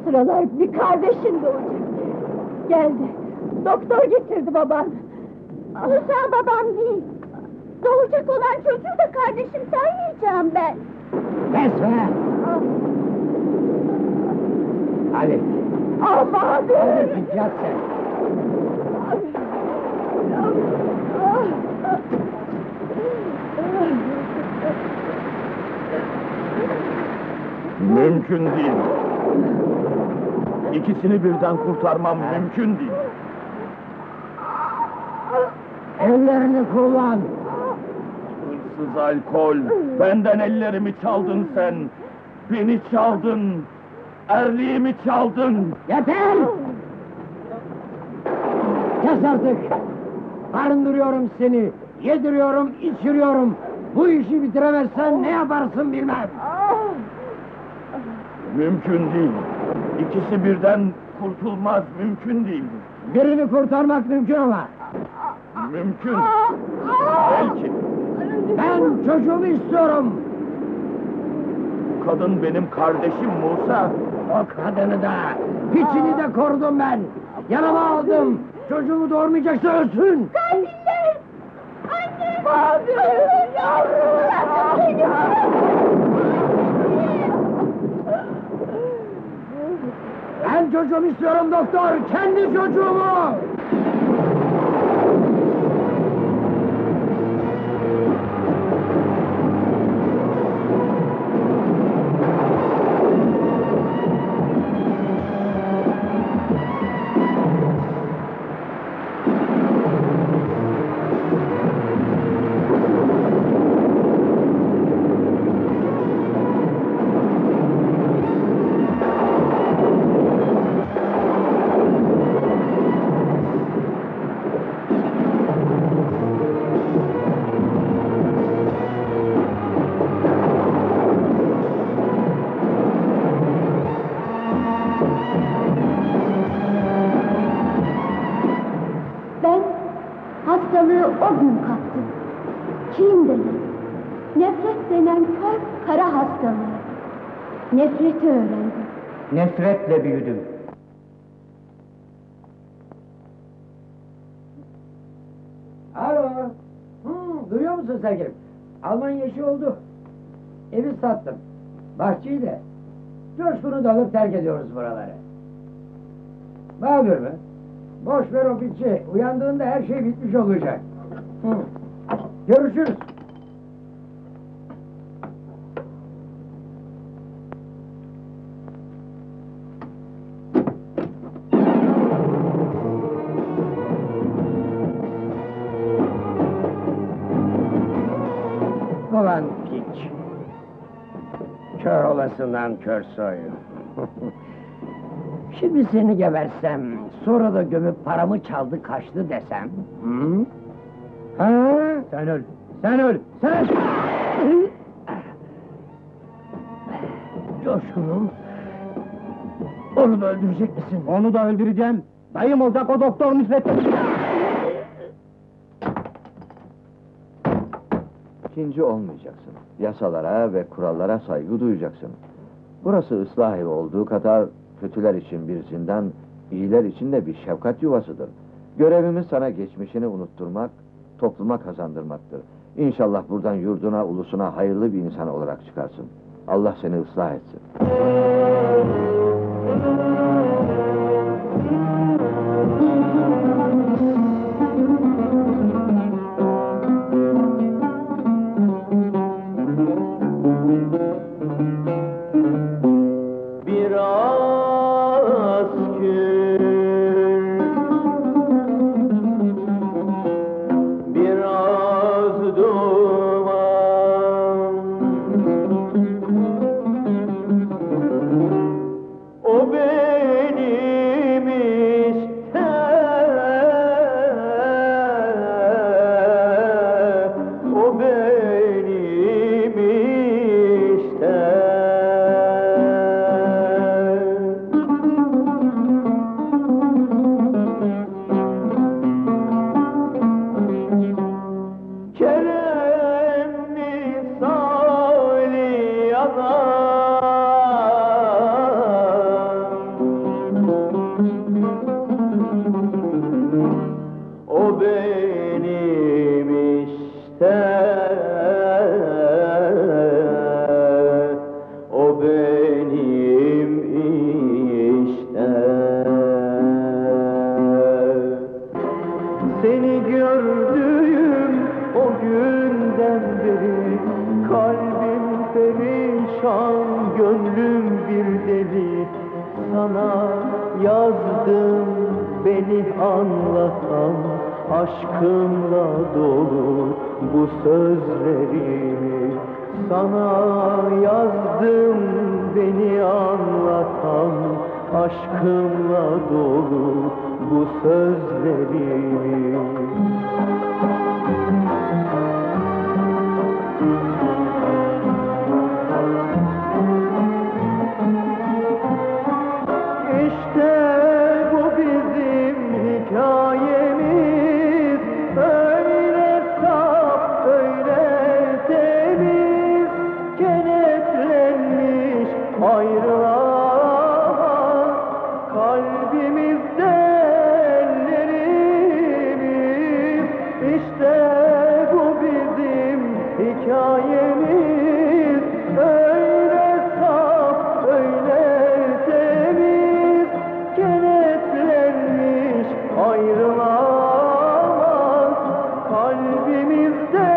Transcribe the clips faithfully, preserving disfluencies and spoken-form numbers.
sıralar bir kardeşin doğacak. Geldi, doktor getirdi baban. Musa babam değil. Doğacak olan çocuğu da kardeşim saymayacağım ben. Kes be! Hadi! Ah Bahadır! Hadi git yat sen! Mümkün değil. İkisini birden kurtarmam mümkün değil. Ellerini kullan! Hırsız alkol, benden ellerimi çaldın sen. Beni çaldın, erliğimi çaldın. Yeter! Kes artık! Barındırıyorum seni, yediriyorum, içiriyorum. Bu işi bitiremezsen ne yaparsın bilmem. Mümkün değil. İkisi birden kurtulmaz, mümkün değil. Birini kurtarmak mümkün ama. Mümkün. Belki. Ben çocuğumu istiyorum. Bu kadın benim kardeşim Musa. O kadını da, piçini de korudum ben. Yanıma aldım. Çocuğumu doğurmayacaksa ölsün. Katiller! Anne! Bahadır! Yavrum! Bırakın beni! Ben çocuğumu istiyorum doktor, kendi çocuğumu! Hastalığı o gün kaptım. Kin denen, nefret denen kör kara hastalığı. Nefreti öğrendim. Nefretle büyüdüm. Alo! Hı, duyuyor musun sevgilim? Almanya işi oldu. Evi sattım. Bahçeyi de. Coşkun'u da alıp terk ediyoruz buraları. Bahadır mı? Boş ver o piçi. Uyandığında her şey bitmiş olacak. Hı. Görüşürüz. Ulan piç! Kör olasından kör soy! Şimdi seni gebersem, sonra da gömüp paramı çaldı kaçtı desem... Hı? Ha? Sen öl! Sen öl! Sen! Coşkunum! Onu da öldürecek misin? Onu da öldüreceğim! Dayım olacak o doktor Nusret'e! İkinci olmayacaksın. Yasalara ve kurallara saygı duyacaksın. Burası ıslah evi olduğu kadar kötüler için bir zindan, iyiler için de bir şefkat yuvasıdır. Görevimiz sana geçmişini unutturmak, topluma kazandırmaktır. İnşallah buradan yurduna, ulusuna hayırlı bir insan olarak çıkarsın. Allah seni ıslah etsin. sana yazdım beni anlatan, aşkımla dolu bu sözlerimi. Sana yazdım beni anlatan, aşkımla dolu bu sözlerimi. İşte bu bizim hikayemiz, öyle saf, öyle temiz, kenetlenmiş ayrılamaz kalbimizde ellerimiz. İşte bu bizim hikayemiz, öyle saf, öyle temiz, kenetlenmiş ayrılamaz kalbimizde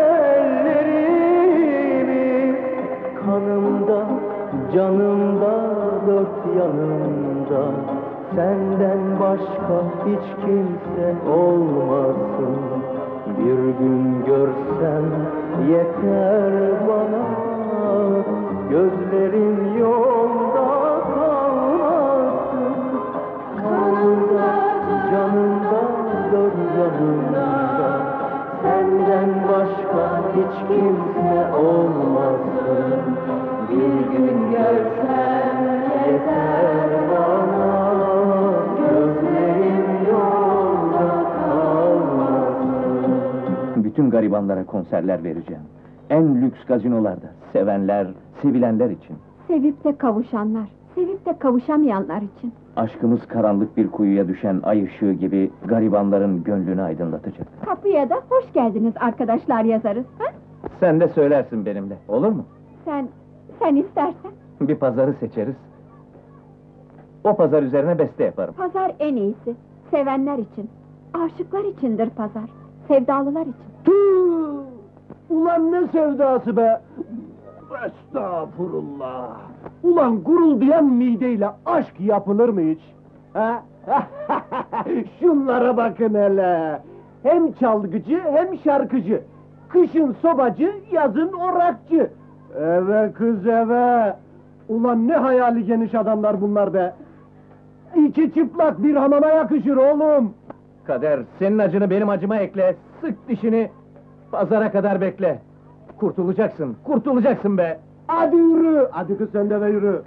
ellerimiz. Kanımda, canımda, dört yanımda senden başka hiç kimse olmasın. Bir gün görsem yeter bana, gözlerin yolda kalmasın. Kanımda, canımda, dört yanımda senden başka hiç kimse olmasın. Bir gün görsem yeter bana, gözlerim yolda kalmasın. Bütün garibanlara konserler vereceğim. En lüks gazinolarda, sevenler, sevilenler için. Sevip de kavuşanlar, sevip de kavuşamayanlar için. Aşkımız karanlık bir kuyuya düşen ay ışığı gibi garibanların gönlünü aydınlatacak. Kapıya da hoş geldiniz arkadaşlar yazarız, ha? Sen de söylersin benimle, olur mu? Sen, sen istersen. Bir pazarı seçeriz. O pazar üzerine beste yaparım. Pazar en iyisi, sevenler için. Aşıklar içindir pazar, sevdalılar için. Tüh! Ulan ne sevdası be! Estağfurullah! Ulan guruldayan mideyle aşk yapılır mı hiç? Ha? Şunlara bakın hele! Hem çalgıcı hem şarkıcı. Kışın sobacı, yazın orakçı. Eve kız eve! Ulan ne hayali geniş adamlar bunlar be! İki çıplak bir hamama yakışır oğlum! Kader, senin acını benim acıma ekle, sık dişini, pazara kadar bekle. Kurtulacaksın, kurtulacaksın be! Hadi yürü! Hadi kız sen de be yürü!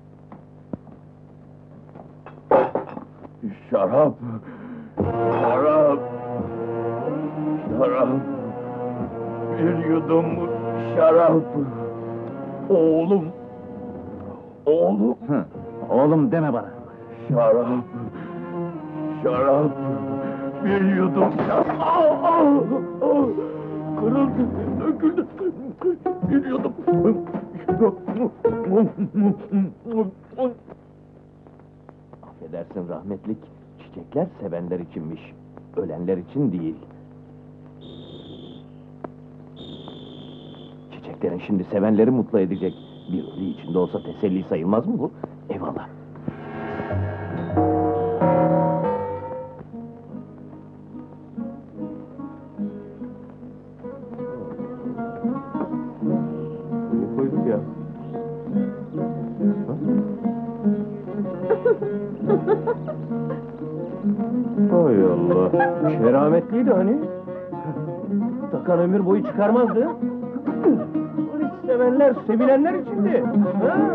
Şarap! Şarap! Şarap! Bir yudum şarap! Oğlum! Oğlum! Hı, oğlum deme bana! Şarap! Şarap! Bir yudum şarap! Au, au, au! Kırıldı, döküldü! Bir yudum! Affedersin rahmetlik, çiçekler sevenler içinmiş, ölenler için değil. Çiçeklerin şimdi sevenleri mutlu edecek. Bir ölü içinde olsa teselli sayılmaz mı bu? Eyvallah. İyi koyduk ya. Hay Allah! Şerametliydi hani? Takan ömür boyu çıkarmazdı. Hiç sevenler, sevilenler içindi. Ha?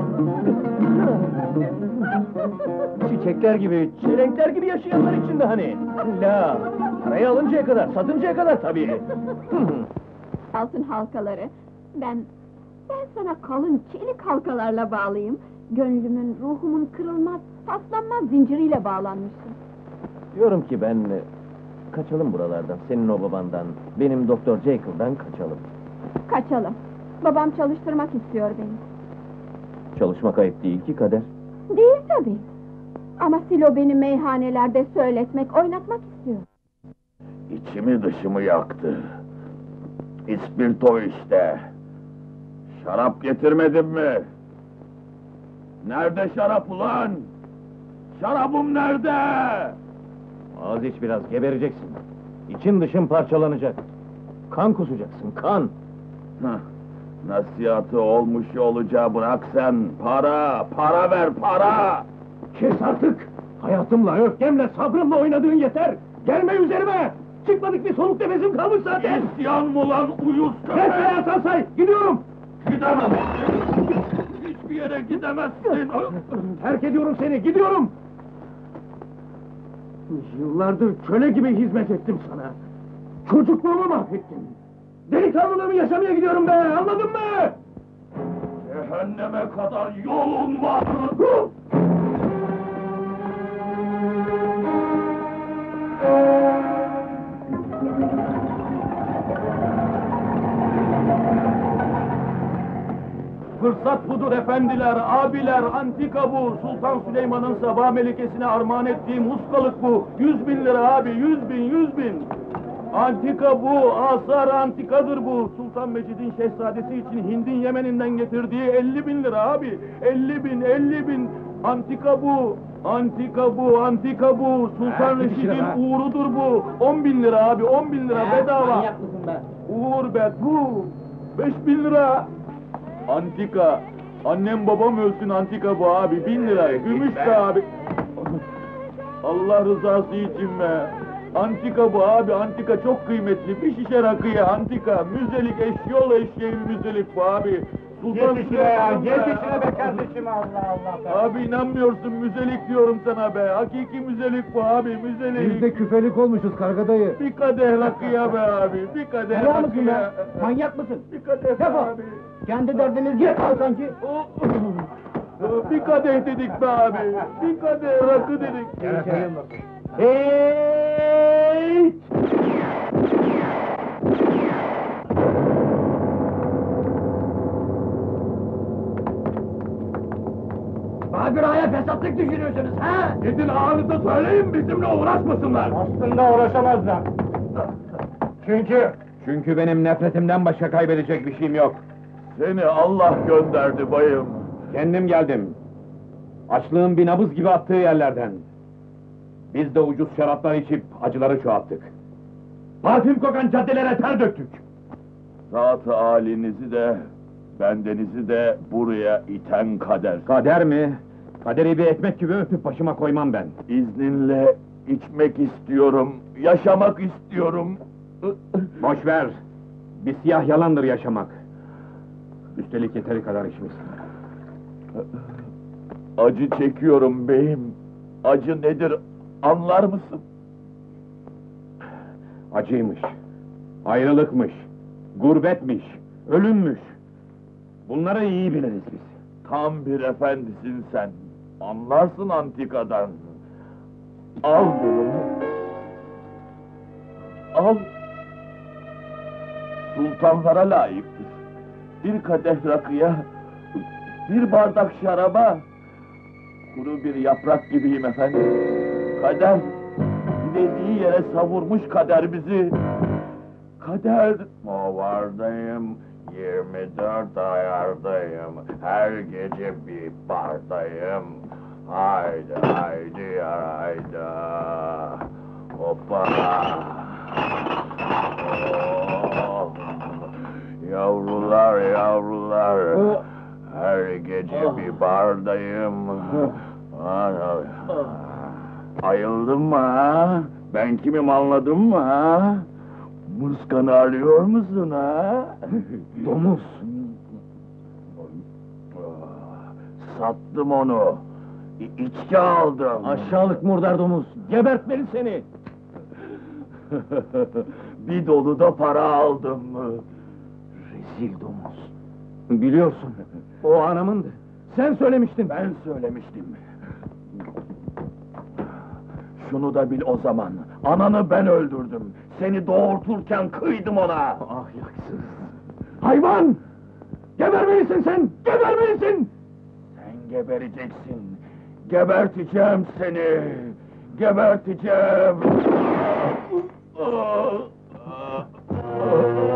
Çiçekler gibi, çelenkler gibi yaşayanlar içindi hani. La, parayı alıncaya kadar, satıncaya kadar tabii. Altın halkaları, ben, ben sana kalın çelik halkalarla bağlıyım. Gönlümün, ruhumun kırılmaz, paslanmaz zinciriyle bağlanmışsın. Diyorum ki ben... e, Kaçalım buralardan, senin o babandan, benim Doktor Jekyll'dan kaçalım. Kaçalım. Babam çalıştırmak istiyor beni. Çalışmak ayıp değil ki Kader. Değil tabii. Ama Silo beni meyhanelerde söyletmek, oynatmak istiyor. İçimi dışımı yaktı. İspirto işte. Şarap getirmedin mi? Nerede şarap ulan? Şarabım nerede? Az iç biraz, gebereceksin. İçin dışın parçalanacak. Kan kusacaksın, kan! Hah, nasihatı olmuş olacağı bırak sen. Para, para ver, para! Kes artık! Hayatımla, öfkemle, sabrımla oynadığın yeter! Gelme üzerime! Çıkmadık bir soluk nefesim kalmış zaten! İsyan mı lan uyuz Kes be Hasan say! Gidiyorum! Gidemem! Hiçbir yere gidemezsin! Terk ediyorum seni, gidiyorum! Yıllardır köle gibi hizmet ettim sana. Çocukluğumu mahvettin. Delikanlılığımı yaşamaya gidiyorum be, anladın mı? Cehenneme kadar yolun var! Fırsat budur efendiler, abiler, antika bu. Sultan Süleyman'ın sabah melikesine armağan ettiğim ustalık bu. Yüz bin lira abi, yüz bin, yüz bin. Antika bu, asar antikadır bu. Sultan Mecid'in şehzadesi için Hind'in Yemen'inden getirdiği elli bin lira abi. Elli bin, elli bin. Antika bu, antika bu, antika bu. Sultan Reşid'in uğurudur bu. On bin lira abi, on bin lira bedava. Manyak mısın be? Uğur be, bu. Beş bin lira. Antika. Annem babam ölsün antika bu abi. Bin lira. Gümüş be abi. Allah rızası için be. Antika bu abi. Antika çok kıymetli. Bir şişe rakıya antika. Müzelik eşyol eşeğin müzelik bu abi. Sultan Süleyman'ın be. be kardeşim, Allah Allah! Abi inanmıyorsun müzelik diyorum sana be. Hakiki müzelik bu abi. Müzelik. Biz de küfelik olmuşuz karga dayı. Bir kadeh rakıya be abi. Bir kadeh Helal mısın rakıya. be? Manyak mısın? Bir kadeh be Defol! abi. Kendi derdiniz yetmiyor sanki. Bir kadeh dedik be abi. Bir kadeh rakı dedik. Hey! Bana bir aya fesatlık düşünüyorsunuz ha? Gidin ağanıza söyleyin bizimle uğraşmasınlar. Aslında uğraşamazlar. Çünkü... Çünkü benim nefretimden başka kaybedecek bir şeyim yok. Seni Allah gönderdi bayım. Kendim geldim. Açlığın bir nabız gibi attığı yerlerden. Biz de ucuz şaraplar içip acıları çoğalttık. Parfüm kokan caddelere ter döktük. Zat-ı halinizi de, bendenizi de buraya iten kader. Kader mi? Kaderi bir ekmek gibi öpüp başıma koymam ben. İzninle içmek istiyorum, yaşamak istiyorum. Boş ver. Bir siyah yalandır yaşamak. Üstelik yeteri kadar içmiş. Acı çekiyorum beyim. Acı nedir anlar mısın? Acıymış. Ayrılıkmış. Gurbetmiş. Ölümmüş. Bunları iyi biliriz biz. Tam bir efendisin sen. Anlarsın antikadan. Al bunu. Al. Sultanlara layıktır. Bir kadeh rakıya, bir bardak şaraba. Kuru bir yaprak gibiyim efendim. Kader, dilediği yere savurmuş kader bizi. Kader, movardayım, yirmi dört ayardayım. Her gece bir bardayım. Haydi haydi ya haydi. Hoppa. Oh. Yavrular yavrular. Her gece bir bardayım. Ayıldın mı ha? Ben kimim anladın mı ha? Muskanı arıyor musun ha? Domuz. Sattım onu. İ- İçki aldım. Aşağılık murdar domuz. Gebertmeli seni. Bir dolu da para aldım. Rezil domuz. Biliyorsun. O anamındı. Sen söylemiştin. Ben söylemiştim. Şunu da bil o zaman. Ananı ben öldürdüm. Seni doğurturken kıydım ona. Ahlaksız. Hayvan! Gebermelisin sen! Gebermelisin! Sen gebereceksin. Geberteceğim seni. Geberteceğim.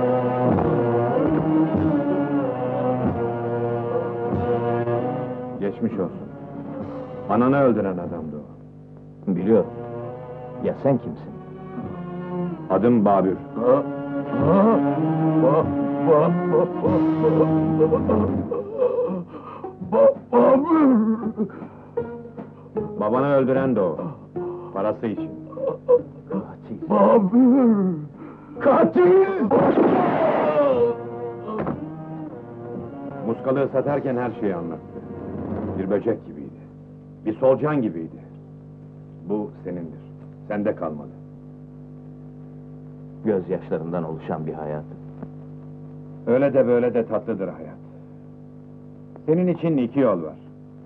Geç Geçmiş olsun. Ananı öldüren adamdı o. Biliyorum. Ya sen kimsin? Adım Babür. Babanı öldüren de o. Parası için. Babür! Katil! Muskalığı satarken her şeyi anlattı. Bir böcek gibiydi. Bir solucan gibiydi. Bu senindir. Sende kalmalı. Gözyaşlarından oluşan bir hayat. Öyle de böyle de tatlıdır hayat. Senin için iki yol var.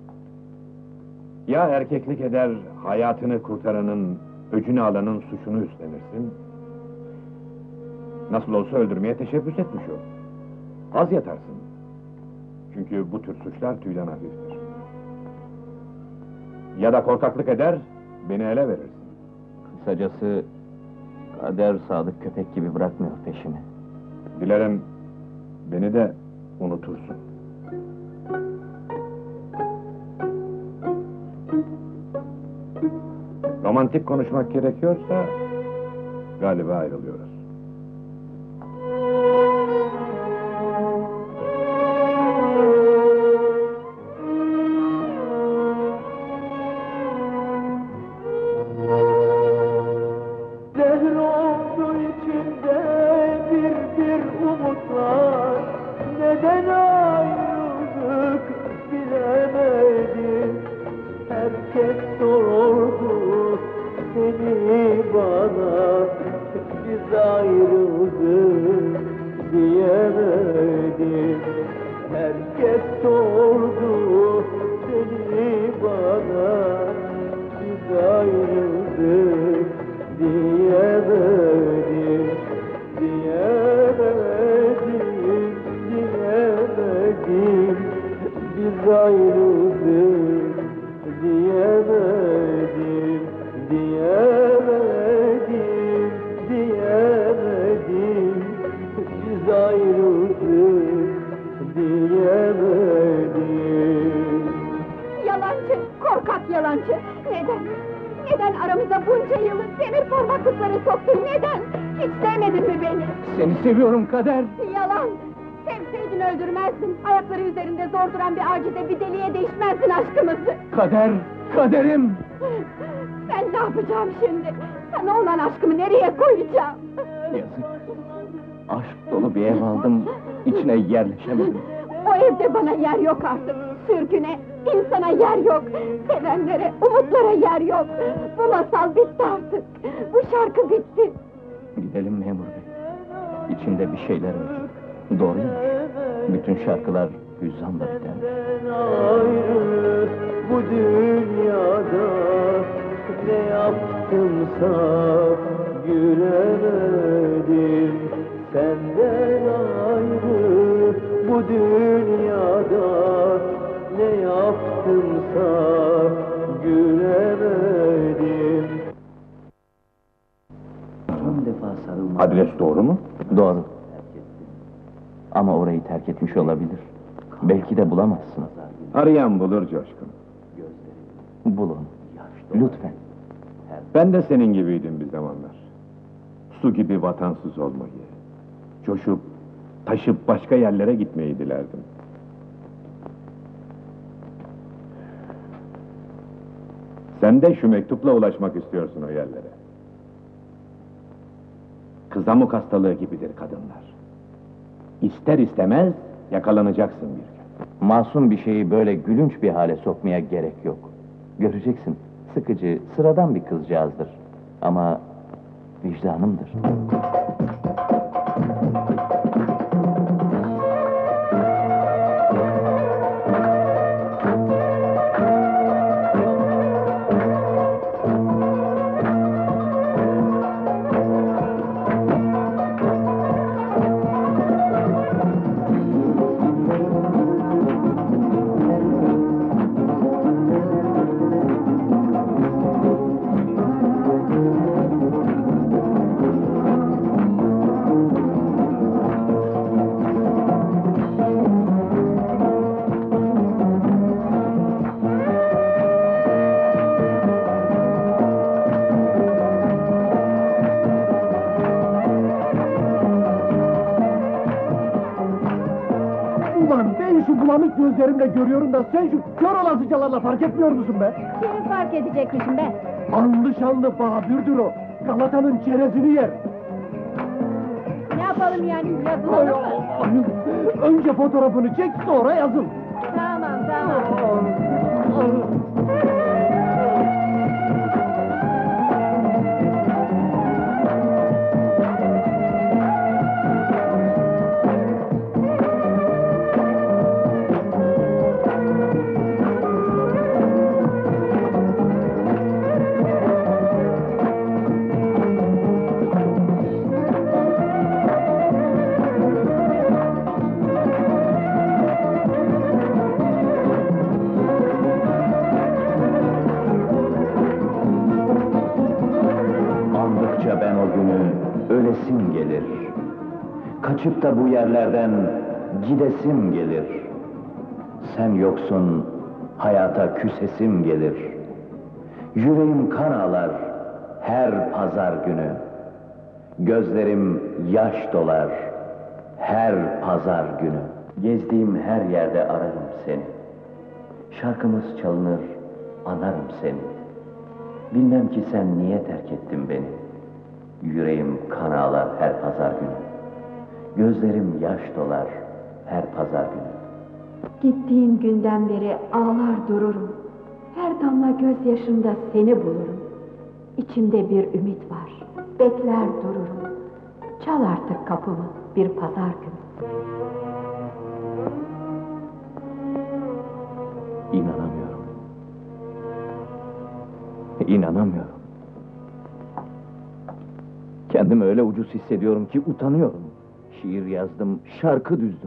Ya erkeklik eder, hayatını kurtaranın, öcünü alanın suçunu üstlenirsin. Nasıl olsa öldürmeye teşebbüs etmiş o. Az yatarsın. Çünkü bu tür suçlar tüyden hafiftir. Ya da korkaklık eder, beni ele verirsin. Kısacası kader sadık köpek gibi bırakmıyor peşimi. Dilerim beni de unutursun. Romantik konuşmak gerekiyorsa galiba ayrılıyoruz. Dehroldu içimde bir bir umutlar. Neden ayrıldık bilemedim. Herkes sordu seni bana. Biz ayrıldık diyemedim. Herkes sordu seni bana. Biz ayrıldık diyemedim, diyemedim, diyemedim. Biz ayrıldık diyemedim, diyemedim, diyemedim. Biz ayrıldık diyemedim. Yalancı, korkak yalancı! Neden? Neden aramıza bunca yılın demir parmaklıkları soktun, neden? Hiç sevmedin mi beni? Seni seviyorum Kader. Yalan! Sevseydin öldürmezdin, ayakları üzerinde zor duran bir acide bir deliye değişmezdin aşkımızı! Kader, kaderim. Ben ne yapacağım şimdi? Sana olan aşkımı nereye koyacağım? Yazık. Aşk dolu bir ev aldım, içine yerleşemedim. O evde bana yer yok artık! Sürgüne, insana yer yok! Sevenlere, umutlara yer yok! Bu masal bitti artık! Bu şarkı bitti! Gidelim memur bey. İçinde bir şeyler var. Doğruymuş. Bütün şarkılar hüzzanla bitermiş. Ayrı bu dünyada ne yaptımsa gülemedim. Senden ayrı bu dünyada ne yaptımsa gülemedim. Son defa sarılmak. Adres doğru mu? Doğru. Ama orayı terk etmiş olabilir. Belki de bulamazsın. Arayan bulur Coşkun. Bulun. Lütfen. Ben de senin gibiydim bir zamanlar. Su gibi vatansız olmayı, coşup, taşıp başka yerlere gitmeyi dilerdim. Sen de şu mektupla ulaşmak istiyorsun o yerlere. Kızamık hastalığı gibidir kadınlar. İster istemez yakalanacaksın bir gün. Masum bir şeyi böyle gülünç bir hale sokmaya gerek yok. Göreceksin, sıkıcı, sıradan bir kızcağızdır. Ama vicdanımdır. bulanık gözlerimle görüyorum da sen şu kör olasıcalarla fark etmiyor musun be? Kimi fark edecekmişim be? Anlı şanlı Babür'dür o. Galata'nın çerezini yer. Ne yapalım yani, Ay yazılalım mı? Allah'ım! Önce fotoğrafını çek, sonra yazıl. Tamam, tamam. Andıkça ben o günü ölesim gelir. Kaçıp da bu yerlerden gidesim gelir. Sen yoksun, hayata küsesim gelir. Yüreğim kan ağlar her pazar günü. Gözlerim yaş dolar her pazar günü. Gezdiğim her yerde ararım seni. Şarkımız çalınır, anarım seni. Bilmem ki sen niye terk ettin beni. Yüreğim kan ağlar her pazar günü. Gözlerim yaş dolar her pazar günü. Gittiğin günden beri ağlar dururum. Her damla gözyaşımda seni bulurum. İçimde bir ümit var, bekler dururum. Çal artık kapımı bir pazar günü. İnanamıyorum. İnanamıyorum. Kendimi öyle ucuz hissediyorum ki utanıyorum. Şiir yazdım, şarkı düzdüm.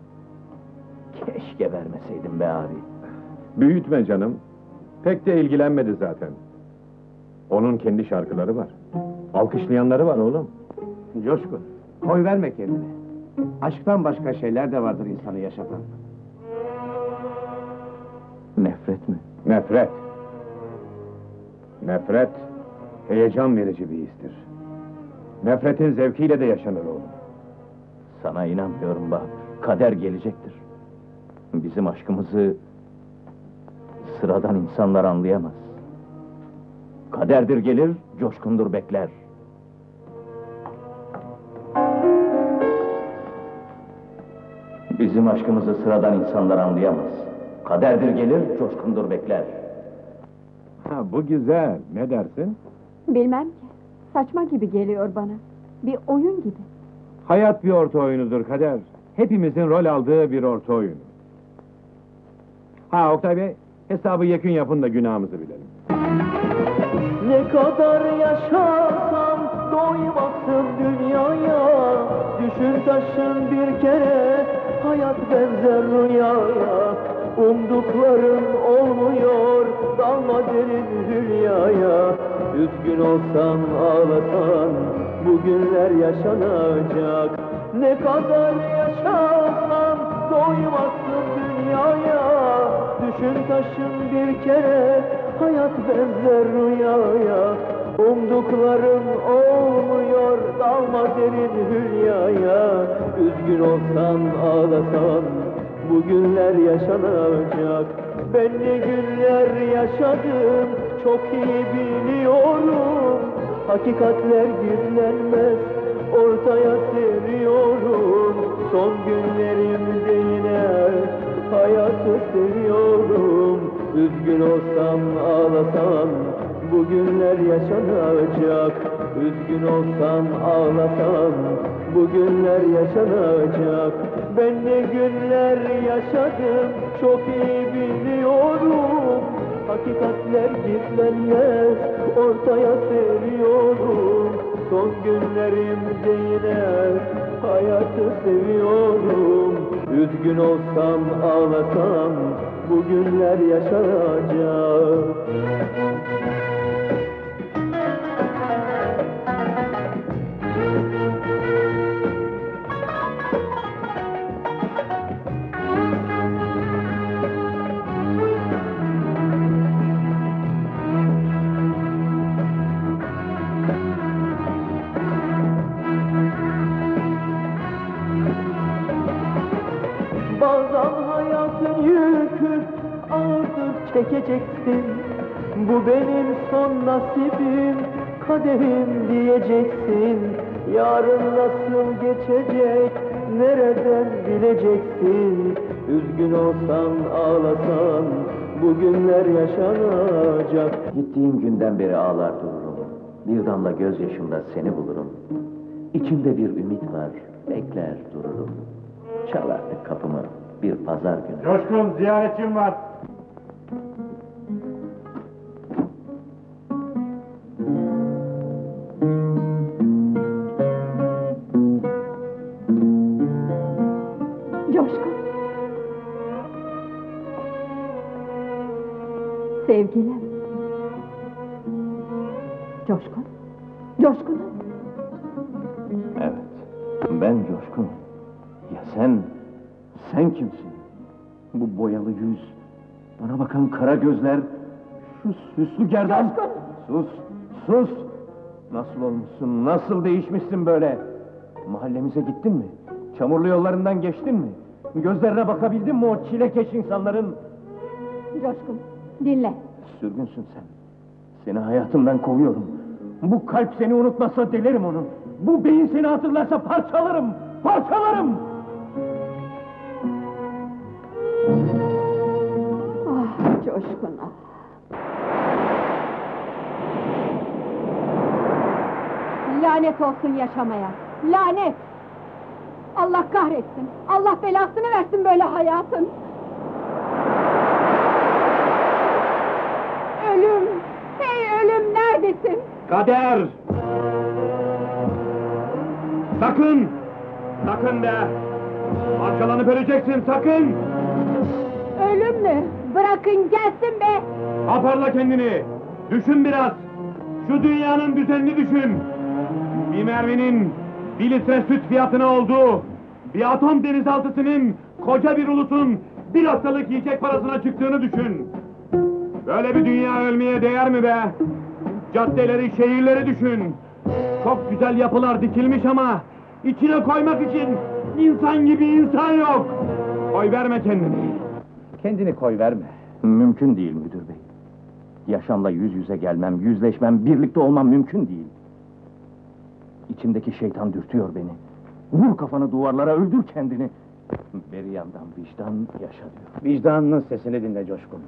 Keşke vermeseydim be abi. Büyütme canım. Pek de ilgilenmedi zaten. Onun kendi şarkıları var. Alkışlayanları var oğlum. Coşkun, koy verme kendini. Aşktan başka şeyler de vardır insanı yaşatan. Nefret mi? Nefret. Nefret, heyecan verici bir histir. Nefretin zevkiyle de yaşanır oğlum. Sana inanmıyorum bak. Kader gelecektir. Bizim aşkımızı sıradan insanlar anlayamaz. Kaderdir gelir, coşkundur bekler. Bizim aşkımızı sıradan insanlar anlayamaz. Kaderdir gelir, coşkundur bekler. Ha, bu güzel. Ne dersin? Bilmem ki, saçma gibi geliyor bana. Bir oyun gibi. Hayat bir orta oyunudur Kader. Hepimizin rol aldığı bir orta oyun. Ha Oktay Bey, hesabı yekün yapın da günahımızı bilelim. Ne kadar yaşarsam doymazsın dünyaya. Düşün taşın bir kere, hayat benzer rüyaya. Umdukların olmuyor, dalma derin hülyaya. Üzgün olsan ağlasan, bugünler yaşanacak. Ne kadar yaşarsam doymazsın dünyaya. Düşün taşın bir kere, hayat benzer rüyaya. Umdukların olmuyor, dalma derin hülyaya. Üzgün olsan ağlasan, bugünler yaşanacak. Ben ne günler yaşadım, çok iyi biliyorum. Hakikatler gizlenmez, ortaya seriyorum. Son günlerimde yine hayatı seviyorum. Üzgün olsam ağlasam, bugünler yaşanacak. Üzgün olsam ağlasam, bugünler yaşanacak. Ben ne günler yaşadım, çok iyi biliyorum. Hakikatler gizlenmez, ortaya seriyorum. Son günlerimde yine hayatı seviyorum. Üzgün olsam ağlasam, bugünler yaşanacak. Bazen hayat çekeceksin. Bu benim son nasibim, kaderim diyeceksin. Yarın nasıl geçecek, nereden bileceksin? Üzgün olsan, ağlasan, bugünler yaşanacak. Gittiğin günden beri ağlar dururum. Bir damla gözyaşımda seni bulurum. İçimde bir ümit var, bekler dururum. Çal artık kapımı bir pazar günü. Coşkun, ziyaretçim var. Coşkun. Sevgilim. Coşkun. Coşkun. Evet, ben Coşkun. Ya sen, sen kimsin? Bu boyalı yüz, bana bakan kara gözler, şu süslü gerdan... Coşkun! Sus, sus! Nasıl olmuşsun, nasıl değişmişsin böyle? Mahallemize gittin mi? Çamurlu yollarından geçtin mi? Gözlerine bakabildin mi o çilekeş insanların? Coşkun, dinle. Sürgünsün sen. Seni hayatımdan kovuyorum. Bu kalp seni unutmazsa delerim onu. Bu beyin seni hatırlarsa parçalarım, parçalarım! Ah Coşkun, ah. Lanet olsun yaşamaya, lanet! Allah kahretsin, Allah belasını versin böyle hayatın! Ölüm, hey ölüm neredesin? Kader! Sakın! Sakın de! Parçalanıp öleceksin, sakın! Ölüm mü? Bırakın gelsin be! Toparla kendini! Düşün biraz! Şu dünyanın düzenini düşün! Bir merminin bir litre süt fiyatına olduğu, bir atom denizaltısının koca bir ulusun bir haftalık yiyecek parasına çıktığını düşün! Böyle bir dünya ölmeye değer mi be? Caddeleri, şehirleri düşün! Çok güzel yapılar dikilmiş ama içine koymak için insan gibi insan yok! Koy verme kendini! Kendini koy verme. Mümkün değil müdür bey. Yaşamla yüz yüze gelmem, yüzleşmem, birlikte olmam mümkün değil. İçimdeki şeytan dürtüyor beni. Vur kafanı duvarlara, öldür kendini. Bir yandan vicdan yaşa diyor. Vicdanının sesini dinle Coşkun.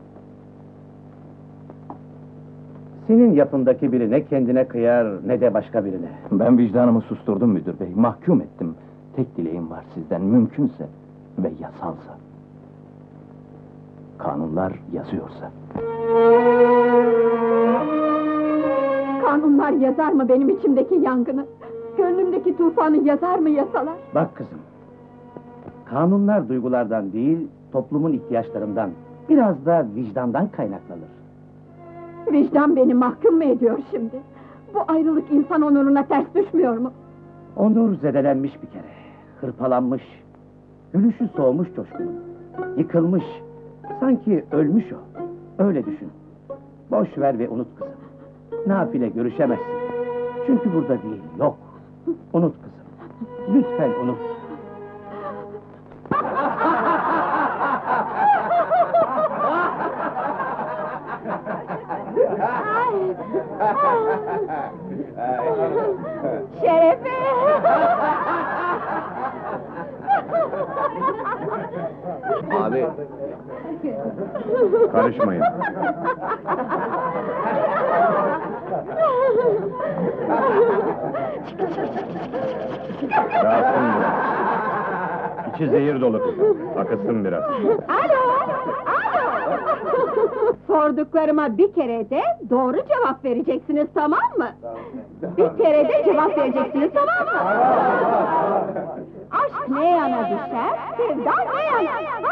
Senin yapındaki biri ne kendine kıyar ne de başka birine. Ben vicdanımı susturdum müdür bey, mahkum ettim. Tek dileğim var sizden, mümkünse ve yasalsa. Kanunlar yazıyorsa. Kanunlar yazar mı benim içimdeki yangını? Gönlümdeki tufanı yazar mı yasalar? Bak kızım, kanunlar duygulardan değil, toplumun ihtiyaçlarından, biraz da vicdandan kaynaklanır. Vicdan beni mahkum mu ediyor şimdi? Bu ayrılık insan onuruna ters düşmüyor mu? Onur zedelenmiş bir kere, hırpalanmış, gülüşü soğumuş Coşkun'un, yıkılmış, sanki ölmüş o, öyle düşün. Boş ver ve unut kızım, nafile görüşemezsin, çünkü burada değil, yok. Unut kızım, lütfen unut. Şerefe! Abi! Karışmayın. Rahatsın biraz. İçi zehir dolu kızım. Akıtsın biraz. Alo! Alo! Sorduklarıma bir kere de doğru cevap vereceksiniz, tamam mı? Bir kere de cevap vereceksiniz, tamam mı? Aşk ne yana düşer, sevda ne yana?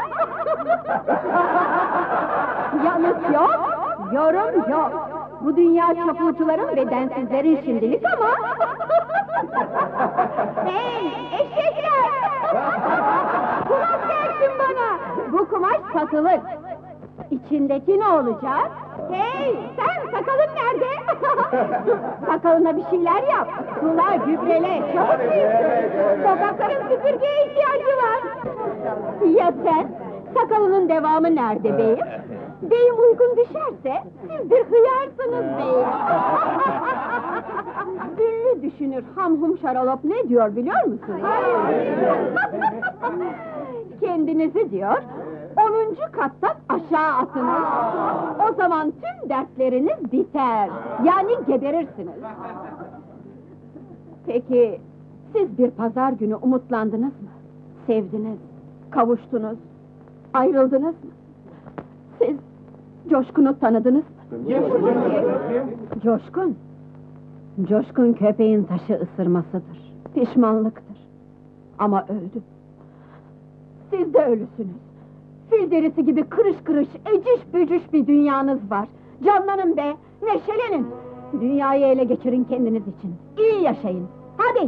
Yanıt yok, yorum yok. Bu dünya çapulcuların ve densizlerin şimdilik ama... Hey, eşekler! Kumaş versin bana! Bu kumaş satılır. İçindeki ne olacak? Hey, sen sakalın nerede? Sakalına bir şeyler yap. Sula, gübrele, çabuk büyüsün. Sokakların süpürgeye ihtiyacı var. Ya sen? Sakalının devamı nerede beyim? Deyim uygun düşerse, siz bir hıyarsınız beyim. Ünlü düşünür Hamhum Şaralop ne diyor biliyor musunuz? Kendinizi diyor, onuncu kattan aşağı atınız. O zaman tüm dertleriniz biter, yani geberirsiniz. Peki, siz bir pazar günü umutlandınız mı? Sevdiniz, kavuştunuz, ayrıldınız mı? Siz Coşkun'u tanıdınız mı? Coşkun, Coşkun köpeğin taşı ısırmasıdır, pişmanlıktır. Ama öldü. Siz de ölüsünüz. Fil derisi gibi kırış kırış, eciş bücüş bir dünyanız var. Canlanın be, neşelenin. Dünyayı ele geçirin kendiniz için. İyi yaşayın, hadi!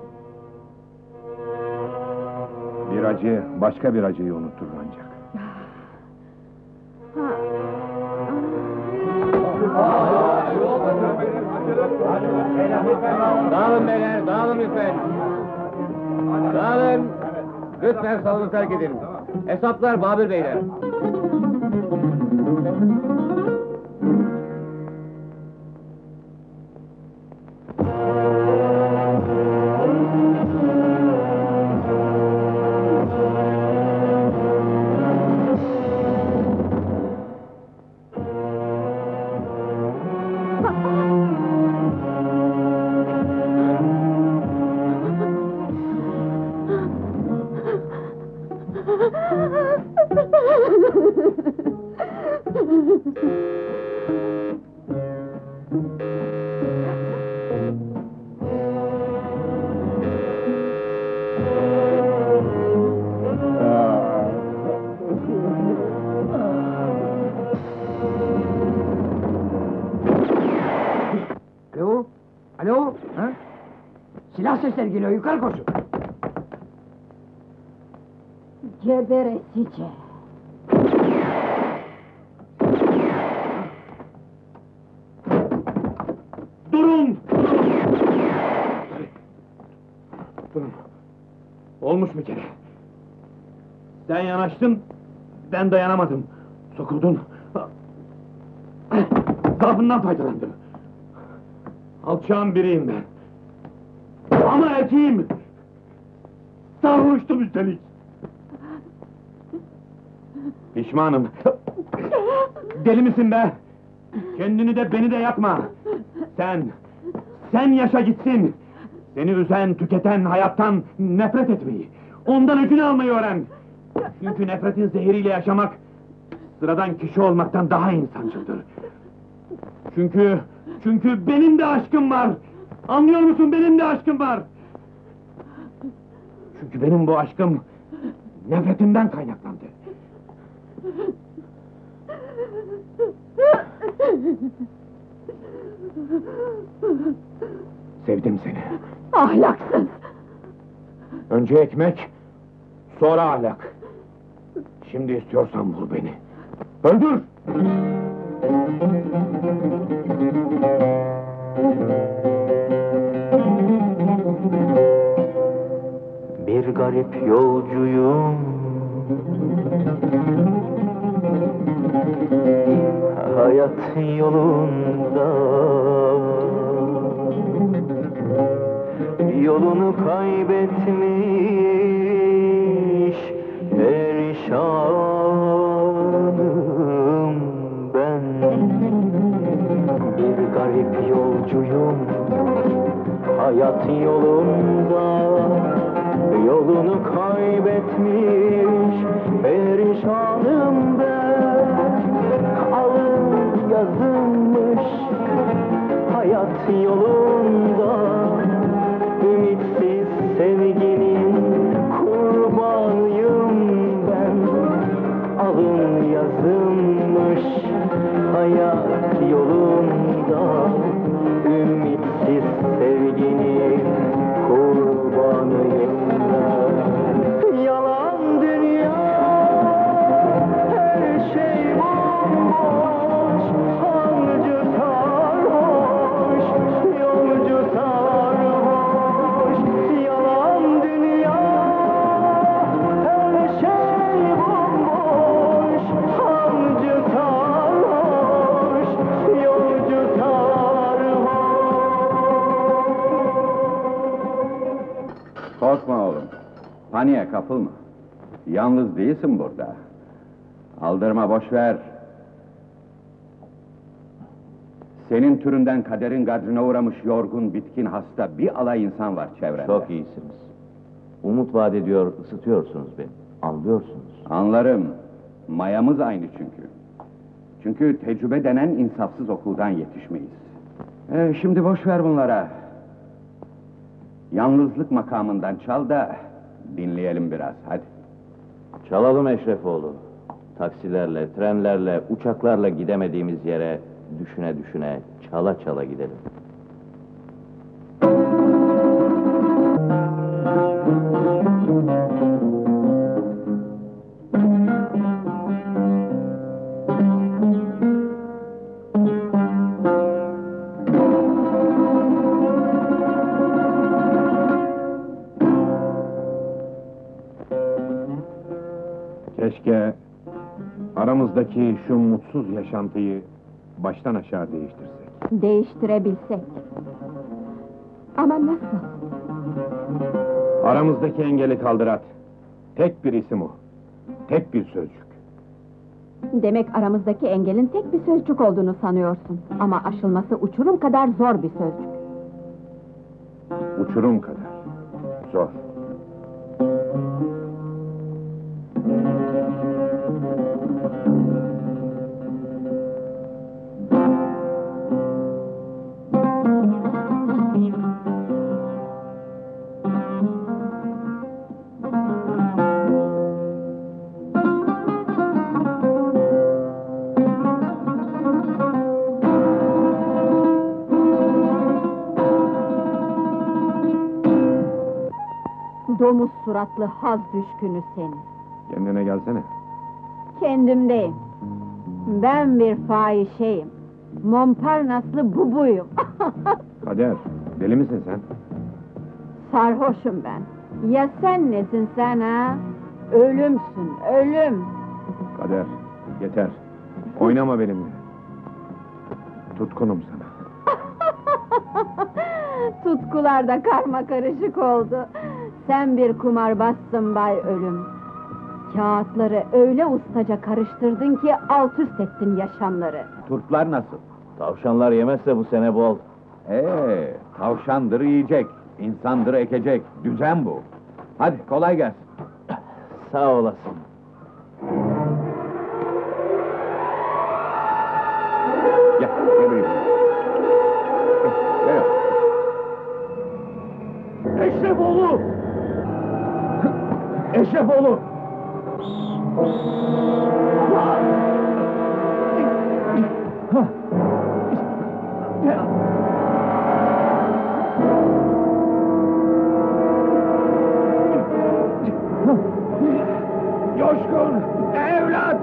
Bir acı, başka bir acıyı unutturur ancak. Dağılın beyler, dağılın lütfen. Dağılın. Lütfen salonu terk edin. Hesaplar Babür beyler. Alo? Alo? Ha? Silah sesleri geliyor, yukarı koşun! Geberesice! Durun! Durun! Olmuş bir kere. Sen yanaştın, ben dayanamadım. Sokuldun. Zaafından faydalandım. Alçağın biriyim ben. Ama erkeğim! Sarhoştum üstelik! Pişmanım! Deli misin be? Kendini de beni de yakma! Sen, sen yaşa gitsin! Seni üzen, tüketen hayattan nefret etmeyi, ondan öcünü almayı öğren! Çünkü nefretin zehiriyle yaşamak, sıradan kişi olmaktan daha insancıldır. Çünkü, çünkü benim de aşkım var! Anlıyor musun, benim de aşkım var! Çünkü benim bu aşkım, nefretimden kaynaklandı. Sevdim seni. Ahlaksız! Önce ekmek, sonra ahlak. Şimdi istiyorsan vur beni. Öldür! Bir garip yolcuyum, hayat yolunda. Yolunu kaybetmiş perişanım ben. Bir garip yolcuyum, hayat yolunda. Yolunu kaybetmiş perişanım ben. Alın yazılmış hayat yolunda. Ümitsiz sevginin kurbanıyım ben. Alın yazılmış hayat yolunda. Ümitsiz sevginin kurbanıyım ben. Yalan dünya, her şey bomboş. Hancı sarhoş, yolcu sarhoş. Korkma oğlum. Paniğe kapılma. Yalnız değilsin burada. Aldırma, boş ver. Senin türünden kaderin gadrine uğramış yorgun, bitkin, hasta bir alay insan var çevrende. Çok iyisiniz. Umut vaat ediyor, ısıtıyorsunuz beni. Anlıyorsunuz. Anlarım. Mayamız aynı çünkü. Çünkü tecrübe denen insafsız okuldan yetişmeyiz. Ee, şimdi boş ver bunlara. Yalnızlık makamından çal da dinleyelim biraz, hadi. Çalalım Eşrefoğlu. Taksilerle, trenlerle, uçaklarla gidemediğimiz yere düşüne düşüne, çala çala gidelim. Keşke aramızdaki şu mutsuz yaşantıyı baştan aşağı değiştirsek. Değiştirebilsek. Ama nasıl? Aramızdaki engeli kaldırat. Tek bir isim o. Tek bir sözcük. Demek aramızdaki engelin tek bir sözcük olduğunu sanıyorsun. Ama aşılması uçurum kadar zor bir sözcük. Uçurum kadar. Zor. Domuz suratlı haz düşkünü seni. Kendine gelsene. Kendimdeyim. Ben bir fahişeyim. Montparnaslı bubuyum. Kader, deli misin sen? Sarhoşum ben. Ya sen nesin sen ha? Ölümsün, ölüm. Kader, yeter. Oynama benimle. Tutkunum sana. Tutkular da karma karışık oldu. Sen bir kumarbazsın Bay Ölüm. Kağıtları öyle ustaca karıştırdın ki alt üst ettin yaşamları. Turplar nasıl? Tavşanlar yemezse bu sene bol. Ee, tavşandır yiyecek, insandır ekecek. Düzen bu. Hadi kolay gelsin. Sağ olasın. Gel, gel buraya. Gel. Eşrefoğlu! Eşrefoğlu! Coşkun! Evlat!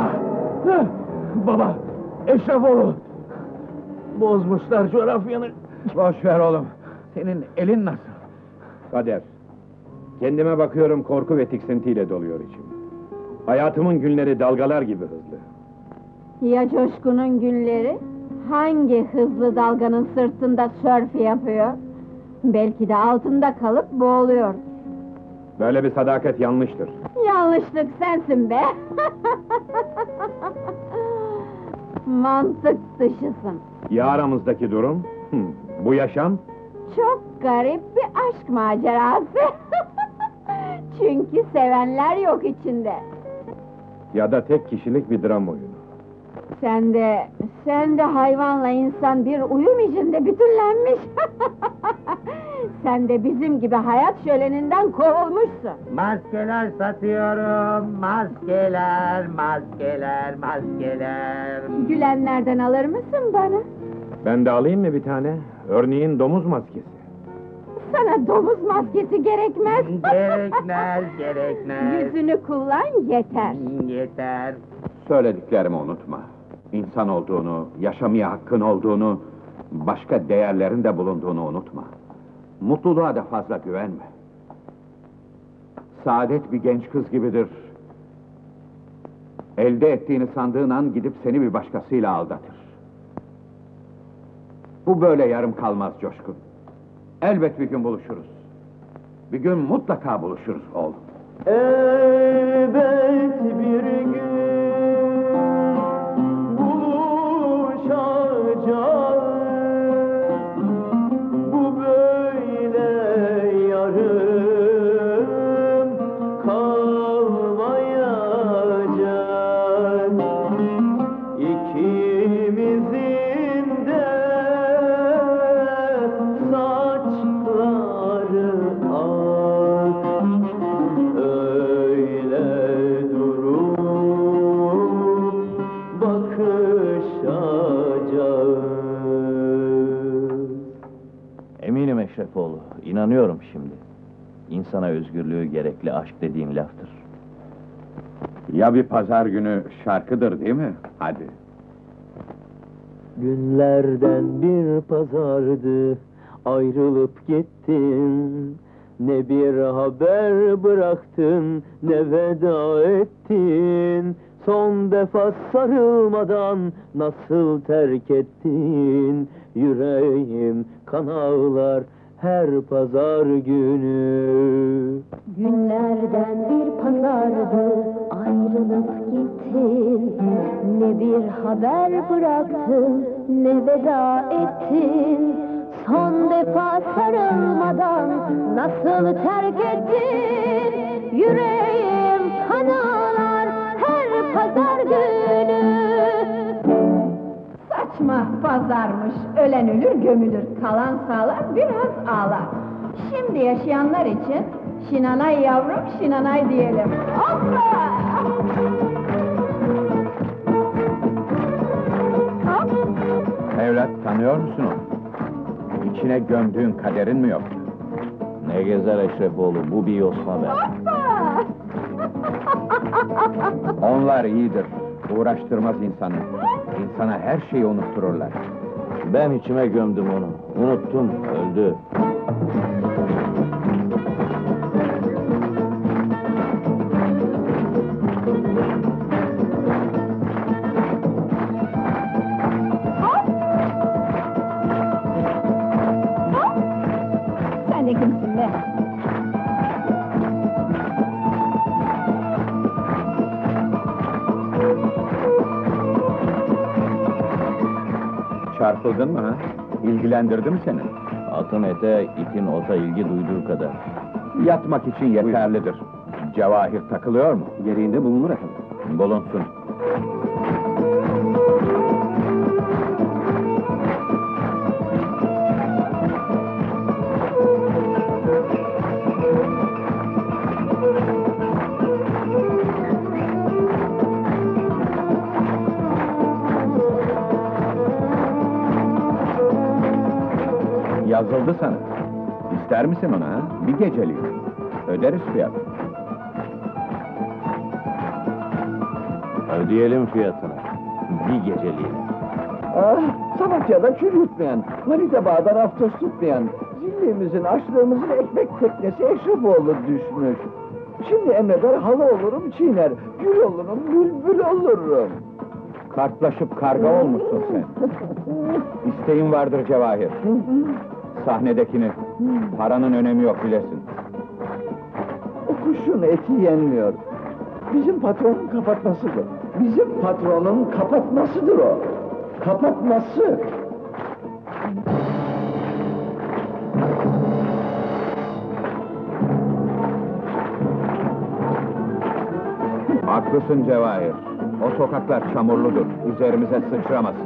Baba! Eşrefoğlu! Bozmuşlar coğrafyanı. Boş ver oğlum. Senin elin nasıl? Kader. Kendime bakıyorum, korku ve tiksintiyle doluyor içim. Hayatımın günleri dalgalar gibi hızlı. Ya Coşkun'un günleri? Hangi hızlı dalganın sırtında sörf yapıyor? Belki de altında kalıp boğuluyor. Böyle bir sadakat yanlıştır. Yanlışlık sensin be! Mantık dışısın. Ya aramızdaki durum? Hı, bu yaşam? Çok garip bir aşk macerası. Çünkü sevenler yok içinde. Ya da tek kişilik bir dram oyunu. Sen de, sen de hayvanla insan bir uyum içinde bütünlenmiş. Sen de bizim gibi hayat şöleninden kovulmuşsun. Maskeler satıyorum, maskeler, maskeler, maskeler. Gülenlerden alır mısın bana? Ben de alayım mı bir tane? Örneğin domuz maskesi. Sana domuz maskesi gerekmez. Gerekmez, gerekmez. Yüzünü kullan yeter. Yeter. Söylediklerimi unutma. İnsan olduğunu, yaşamaya hakkın olduğunu, başka değerlerin de bulunduğunu unutma. Mutluluğa da fazla güvenme. Saadet bir genç kız gibidir. Elde ettiğini sandığın an gidip seni bir başkasıyla aldatır. Bu böyle yarım kalmaz Coşkun. Elbet bir gün buluşuruz. Bir gün mutlaka buluşuruz oğlum. Elbet bir gün buluşacağız. Bu böyle yarım kalmayacak. İkimizin de saçları ak. Öyle durup bakışacağız. Eminim Eşrefoğlu, inanıyorum şimdi. İnsana özgürlüğü gerekli aşk dediğin laftır. Ya bir pazar günü şarkıdır değil mi? Hadi. Günlerden bir pazardı, ayrılıp gittin. Ne bir haber bıraktın, ne veda ettin. Son defa sarılmadan nasıl terk ettin? Yüreğim kan ağlar her pazar günü. Günlerden bir pazardı, ayrılıp gittin. Ne bir haber bıraktın, ne veda ettin. Son defa sarılmadan nasıl terk ettin? Yüreğim kan ağlar her pazar günü. Saçma pazarmış, ölen ölür gömülür, kalan sağlar biraz ağlar. Şimdi yaşayanlar için şinanay yavrum şinanay diyelim. Hoppa! Hop! Evlat, tanıyor musun onu? İçine gömdüğün kaderin mi yok? Ne gezer Eşrefoğlu, bu bir yosma be. Hoppa! Onlar iyidir, uğraştırmaz insanı. İnsana her şeyi unuttururlar. Ben içime gömdüm onu, unuttum, öldü. Sen de kimsin be? Çarpıldın mı ha? İlgilendirdi mi seni? Atın ete, itin ota ilgi duyduğu kadar. Yatmak için yeterlidir. Cevahir takılıyor mu? Gereğinde bulunur efendim. Bulunsun. Yazıldı sana. İster misin ona ha? Bir geceliğin. Öderiz fiyat. Ödeyelim fiyatını. Bir geceliğine. Ah, Samatya'da kül yutmayan, Manita Bağ'da raftos tutmayan, zilliğimizin, açlığımızın ekmek teknesi Eşrefoğlu düşmüş. Şimdi emreder halı olurum çiğner, gül olurum, bülbül olurum. Kartlaşıp karga olmuşsun sen. İsteğin vardır Cevahir. Sahnedekini, paranın önemi yok bilesin. O kuşun eti yenmiyor. Bizim patronun kapatmasıdır. Bizim patronun kapatmasıdır o. Kapatması. Haklısın Cevahir. O sokaklar çamurludur. Üzerimize sıçramasın.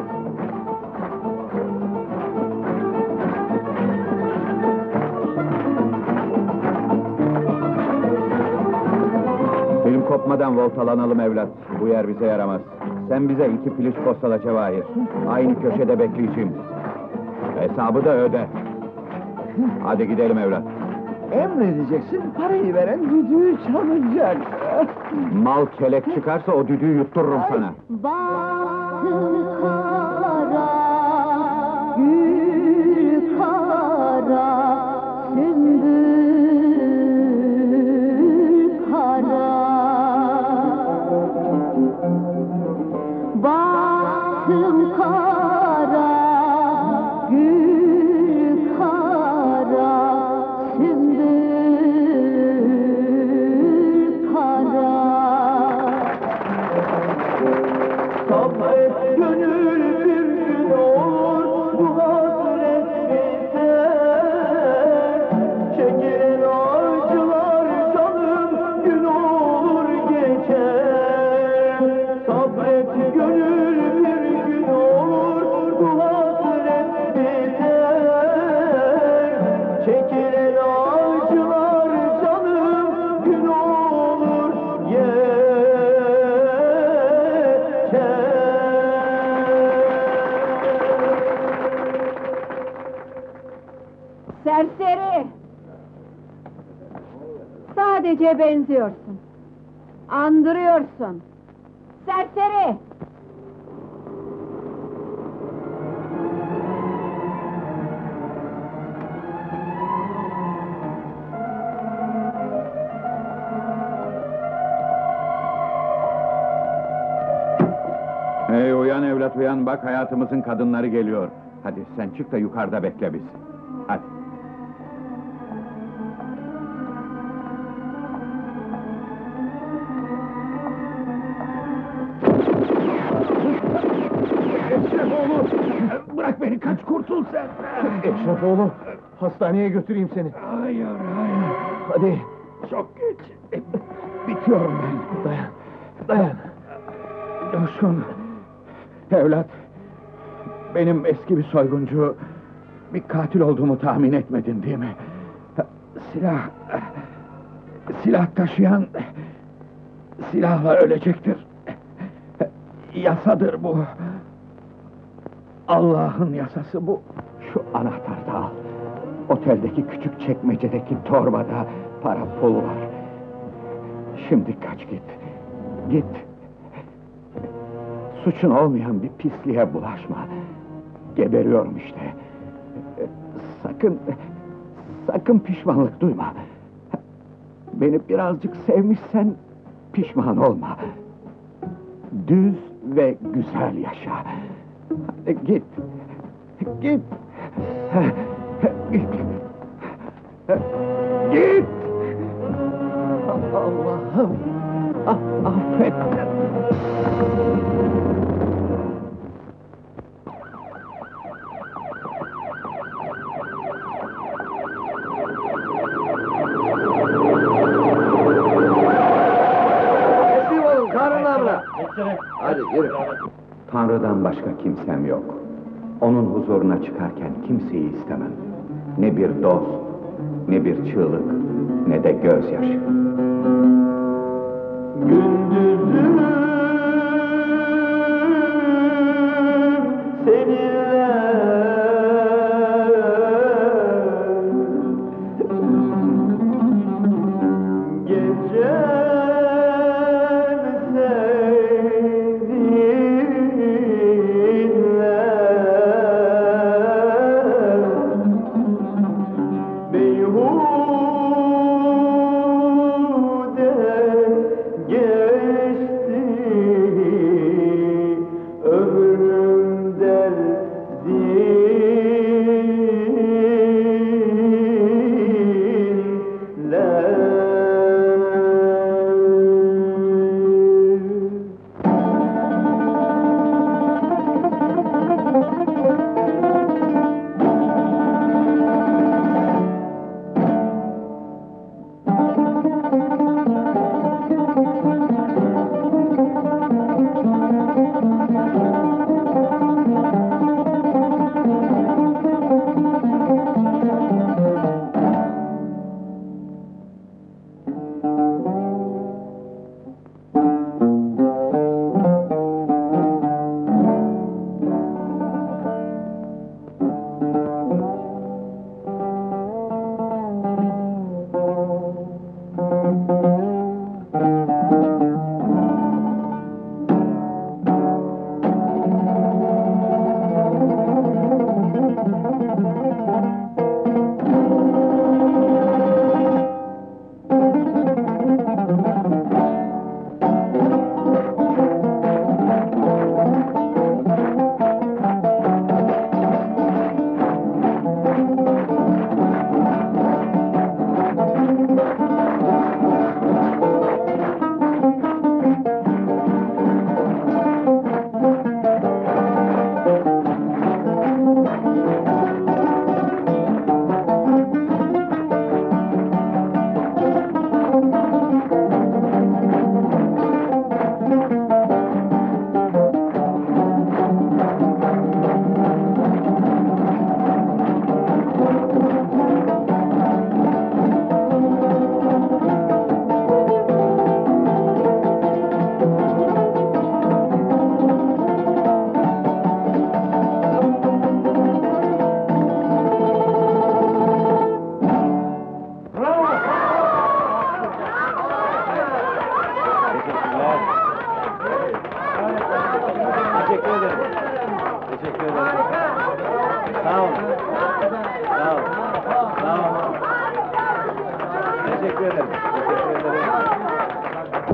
Film kopmadan voltalanalım evlat. Bu yer bize yaramaz. Sen bize iki filiş postala Cevahir. Aynı köşede bekleyeceğim. Hesabı da öde. Hadi gidelim evlat. Emredeceksin, parayı veren düdüğü çalacak. Mal kelek çıkarsa o düdüğü yuttururum sana. Bahtım kara, gül kara, sümbül kara. Bahtım kara, gül kara, sümbül çekilen acılar canım gün olur Serseri! Sadece benziyorsun. Andırıyorsun. Serseri! Hey uyan evlat uyan, bak hayatımızın kadınları geliyor. Hadi sen çık da yukarıda bekle bizi. Hadi. Eşrefoğlu! Bırak beni, kaç, kurtul sen! Eşrefoğlu, hastaneye götüreyim seni. Hayır, hayır. Hadi. Çok geç. Bitiyorum ben. Dayan, dayan. Coşkun, evlat, benim eski bir soyguncu, bir katil olduğumu tahmin etmedin değil mi? Silah, silah taşıyan, silahla ölecektir. Yasadır bu. Allah'ın yasası bu. Şu anahtarı da al. Oteldeki küçük çekmecedeki torbada para pul var. Şimdi kaç git. Git. Suçun olmayan bir pisliğe bulaşma. Geberiyorum işte. Sakın, sakın pişmanlık duyma. Beni birazcık sevmişsen pişman olma. Düz ve güzel yaşa. Hadi git. Git. Git. Git. Allah'ım. Ah, affet. Teslim olun, karınlarla! Hadi yürü. Tanrı'dan başka kimsem yok. Onun huzuruna çıkarken kimseyi istemem. Ne bir dost, ne bir çığlık, ne de gözyaşı. gündüzüm seninle gecem sevdiğinle beyhude Sağ ol. Sağ ol. Sağ ol. Teşekkür ederim. Teşekkür ederim.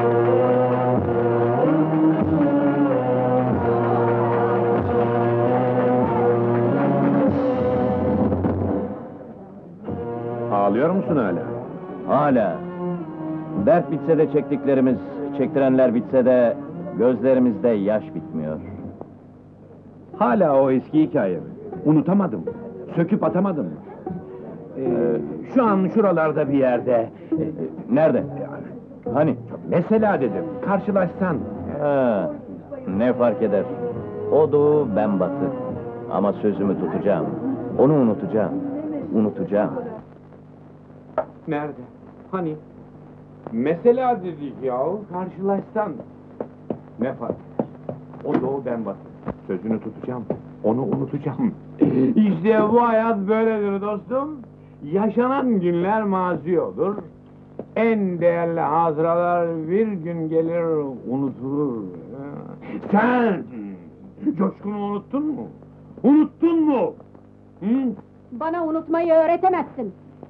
Ağlıyor musun hala? Hala. Dert bitse de çektiklerimiz, çektirenler bitse de gözlerimizde yaş bitmiyor. Hala o eski hikaye mi? Unutamadım. Söküp atamadım. Ee, şu an şuralarda bir yerde. Nerede? Hani? Mesela dedim, karşılaşsan. Ha, ne fark eder? O doğu, ben batı. Ama sözümü tutacağım. Onu unutacağım. Unutacağım. Nerede? Hani? Mesela dedik ya, karşılaşsan. Ne fark eder? O doğu ben batı. Sözünü tutacağım, onu unutacağım. İşte bu hayat böyledir dostum. Yaşanan günler mazi olur. En değerli hatıralar bir gün gelir, unutulur. Sen Coşkun'u unuttun mu? Unuttun mu? Hı? Bana unutmayı öğretemezsin.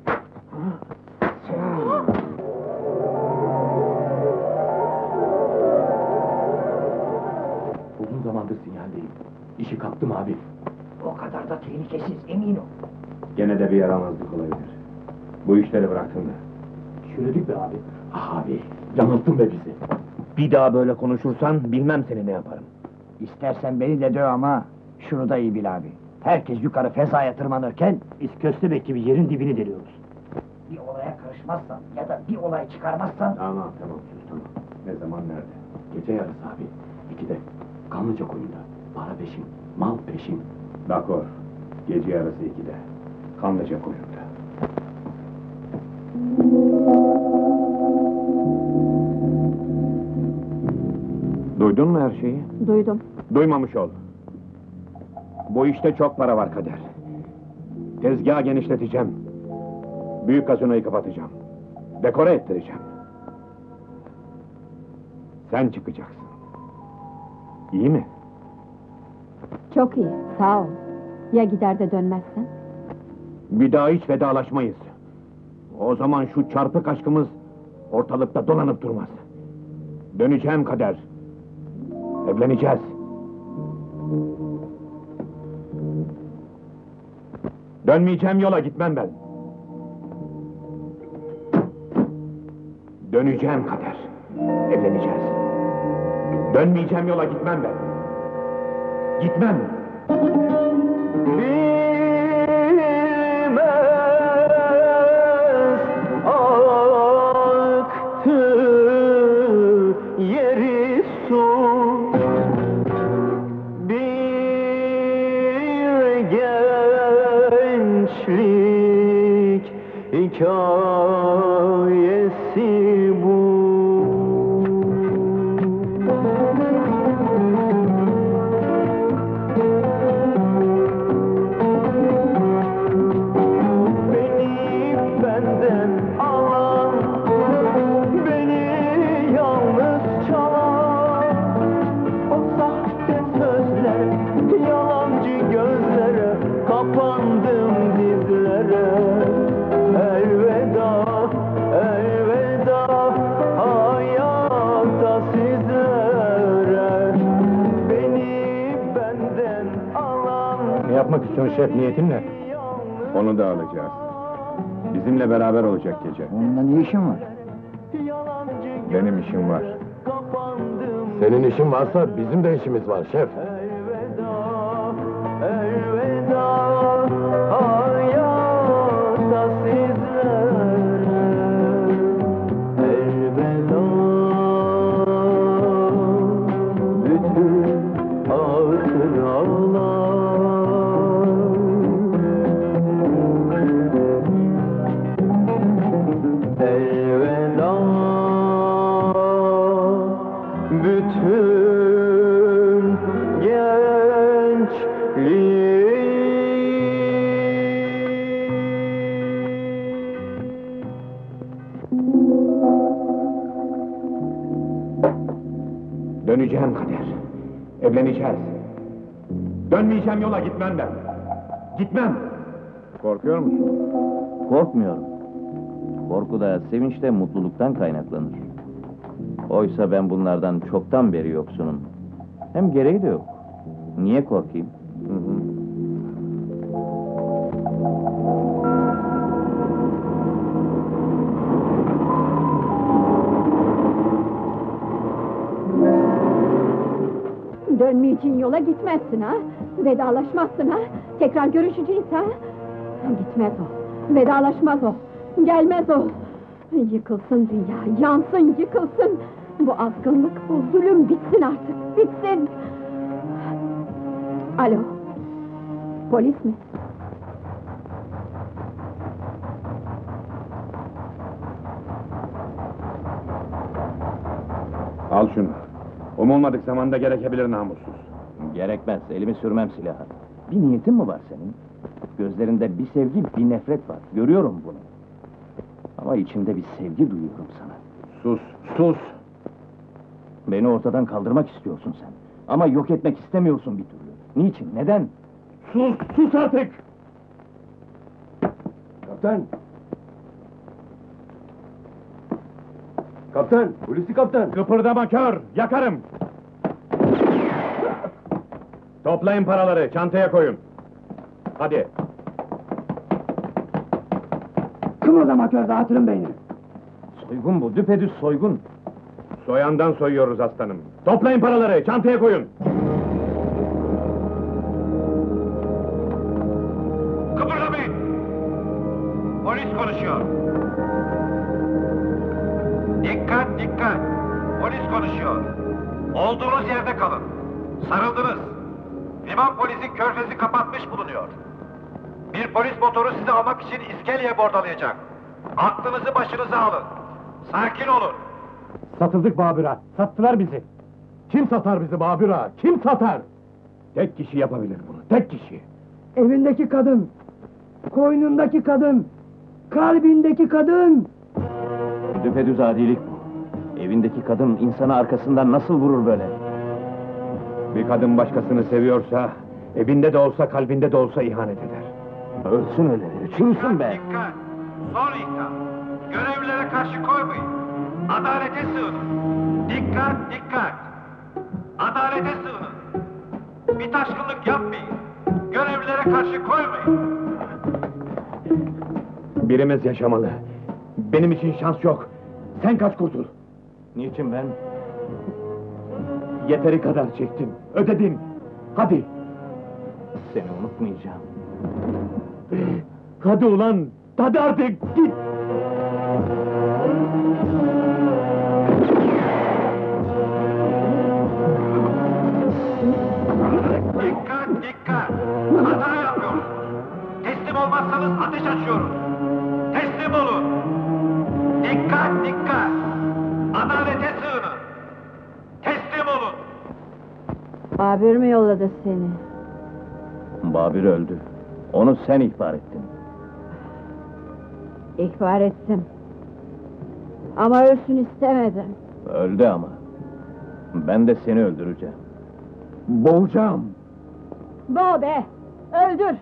Uzun zamandır sinyaldeyim. İşi kaptım abi. O kadar da tehlikesiz, emin ol. Gene de bir yaramazlık olabilir. Bu işleri bıraktım da. Çürüdük be abi. Ah abi, yanılttın be bizi. Bir daha böyle konuşursan bilmem seni ne yaparım. İstersen beni de döv ama şunu da iyi bil abi. Herkes yukarı fezaya tırmanırken biz köstebek gibi yerin dibini deliyoruz. Bir olaya karışmazsan ya da bir olay çıkarmazsan... Tamam tamam sus tamam. Ne zaman nerede? Gece yarısı abi. İkide. Kanlıca koyunda. Para peşin, mal peşin. Dakor. Gece yarısı ikide. Kanlıca koyunda. Duydun mu her şeyi? Duydum. Duymamış ol. Bu işte çok para var Kader. Tezgahı genişleteceğim. Büyük gazinoyu kapatacağım. Dekore ettireceğim. Sen çıkacaksın. İyi mi? Çok iyi, sağ ol. Ya gider de dönmezsen? Bir daha hiç vedalaşmayız. O zaman şu çarpık aşkımız ortalıkta dolanıp durmaz. Döneceğim Kader. Evleneceğiz. Dönmeyeceğim yola gitmem ben. Döneceğim Kader. Evleneceğiz. Dönmeyeceğim yola gitmem ben. Gitmem. Yeri su bir gençlik hikayesi bu. Beni benden alan, beni yalnız çalan, o sahte sözler, yalancı gözlere, kapandım dizlere. Elveda, elveda hayata sizlere. Beni benden alan, Ne yapmak istiyorsun şef, niyetin ne? Onu da alacağız. Bizimle beraber olacak gece. Onunla ne işin var? Benim işim var. kapandım Senin işin varsa bizim de işimiz var şef. elveda, elveda hayata sizlere. Elveda bütün hatıralar. Elveda bütün gençliği. Döneceğim Kader. Evleneceğiz. Dönmeyeceğim yola gitmem ben. Gitmem! Korkuyor musun? Korkmuyorum. Korku da sevinçte, mutluluktan kaynaklanır. Oysa ben bunlardan çoktan beri yoksunum. Hem gereği de yok. Niye korkayım? Hı hı. Dönmeyeceğin yola gitmezsin ha? Vedalaşmazsın ha? Tekrar görüşeceğiz ha? Gitmez o, vedalaşmaz o, gelmez o. Yıkılsın dünya, yansın, yıkılsın. Bu azgınlık, bu zulüm bitsin artık, bitsin! Alo, polis mi? Al şunu. Umulmadık zamanda gerekebilir namussuz. Gerekmez, elimi sürmem silaha. Bir niyetin mi var senin? Gözlerinde bir sevgi, bir nefret var. Görüyorum bunu. Ama içimde bir sevgi duyuyorum sana. Sus, sus! Beni ortadan kaldırmak istiyorsun sen. Ama yok etmek istemiyorsun bir türlü. Niçin, neden? Sus, sus artık! Kaptan! Kaptan! Polisi kaptan! Kıpırdama kör, yakarım! Toplayın paraları, çantaya koyun. Hadi! Kımıldama kör, dağıtırım beynini! Soygun bu, düpedüz soygun. Soyandan soyuyoruz aslanım. Toplayın paraları, çantaya koyun! Kıpırdamayın! Polis konuşuyor. Dikkat, dikkat! Polis konuşuyor. Olduğunuz yerde kalın. Sarıldınız. Liman polisi körfezi kapatmış bulunuyor. Bir polis motoru sizi almak için iskeleye bordalayacak. Aklınızı başınıza alın. Sakin olun. Satıldık Babür'a, sattılar bizi. Kim satar bizi Babür'a, kim satar? Tek kişi yapabilir bunu, tek kişi. Evindeki kadın! Koynundaki kadın! Kalbindeki kadın! Düpedüz adilik bu. Evindeki kadın insanı arkasından nasıl vurur böyle? Bir kadın başkasını seviyorsa, evinde de olsa, kalbinde de olsa ihanet eder. Ölsün öyleleri, çürüsün be! Dikkat! Son ihtar. Görevlilere karşı koymayın. Adalete sığının. Dikkat, dikkat! Adalete sığının. Bir taşkınlık yapmayın. Görevlilere karşı koymayın. Birimiz yaşamalı. Benim için şans yok. Sen kaç kurtul. Niçin ben? Yeteri kadar çektin, ödedin. Hadi! Seni unutmayacağım. Hadi ulan, hadi artık, git! Dikkat, dikkat! Hata yapıyorsunuz. Teslim olmazsanız ateş açıyoruz. Teslim olun. Dikkat, dikkat! Adalete sığının. Teslim olun. Babür mü yolladı seni? Babür öldü. Onu sen ihbar ettin. İhbar ettim. Ama ölsün istemedim. Öldü ama. Ben de seni öldüreceğim. Boğacağım! Bo be! Öldür!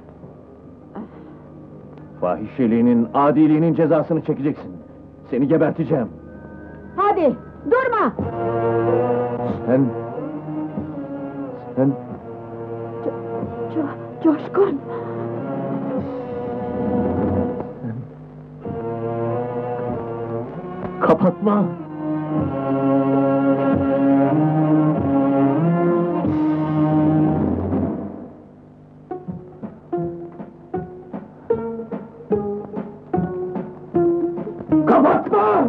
Fahişeliğinin, adiliğinin cezasını çekeceksin. Seni geberteceğim. Hadi! Durma! Sen... Sen... Co Coşkun! Kapatma! Kapatma!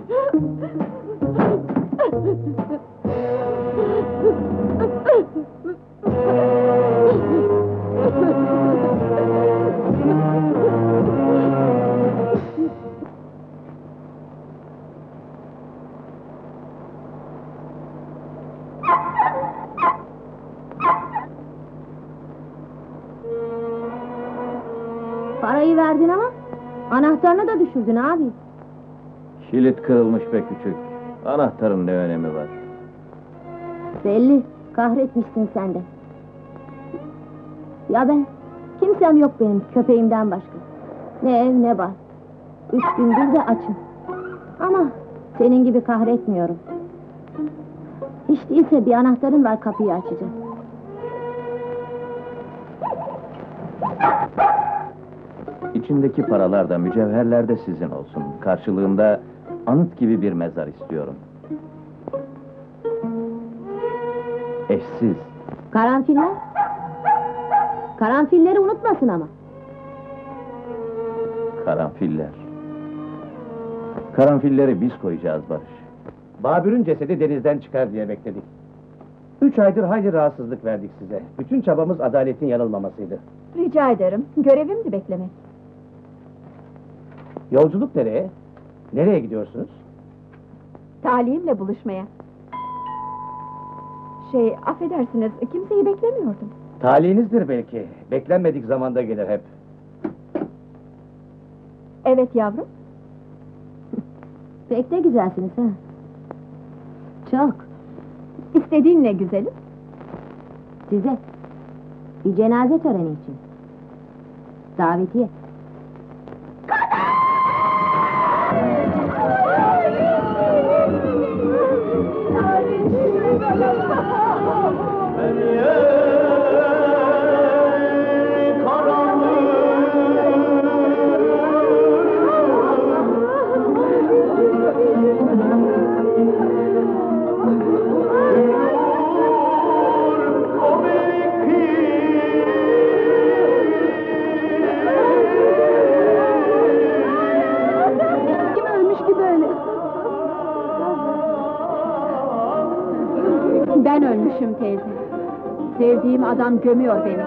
Parayı verdin ama anahtarını da düşürdün abi. Kilit kırılmış be küçük. Anahtarın ne önemi var? Belli, kahretmişsin sen de. Ya ben? Kimsem yok benim, köpeğimden başka. Ne ev ne bar. Üç gündür de açım. Ama senin gibi kahretmiyorum. Hiç değilse bir anahtarın var kapıyı açacak. İçindeki paralar da mücevherler de sizin olsun. Karşılığında anıt gibi bir mezar istiyorum. Eşsiz. Karanfiller? Karanfilleri unutmasın ama. Karanfiller. Karanfilleri biz koyacağız Barış. Babür'ün cesedi denizden çıkar diye bekledik. Üç aydır hayli rahatsızlık verdik size. Bütün çabamız adaletin yanılmamasıydı. Rica ederim, görevimdi beklemek. Yolculuk nereye? Nereye gidiyorsunuz? Talihimle buluşmaya. Şey, affedersiniz, kimseyi beklemiyordum. Talihinizdir belki. Beklenmedik zamanda gelir hep. Evet yavrum. Pek de güzelsiniz ha. Çok. İstediğin ne güzelim? Size. Bir cenaze töreni için. Davetiye. Ben ölmüşüm teyze. Sevdiğim adam gömüyor beni.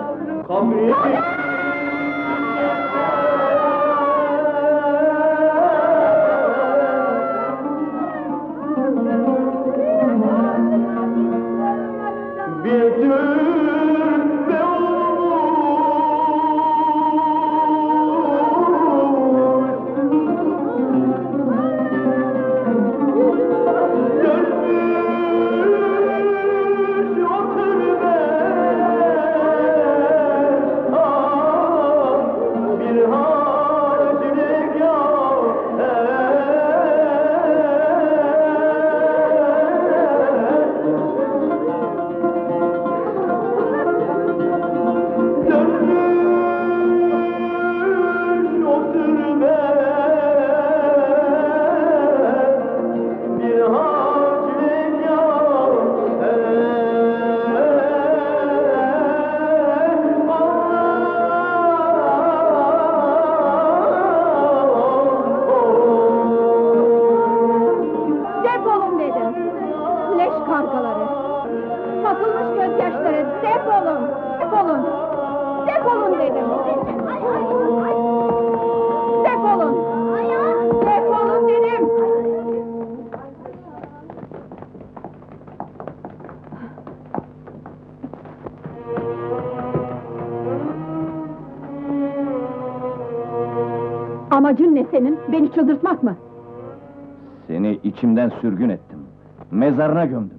Amacın ne senin? Beni çıldırtmak mı? Seni içimden sürgün ettim. Mezarına gömdüm.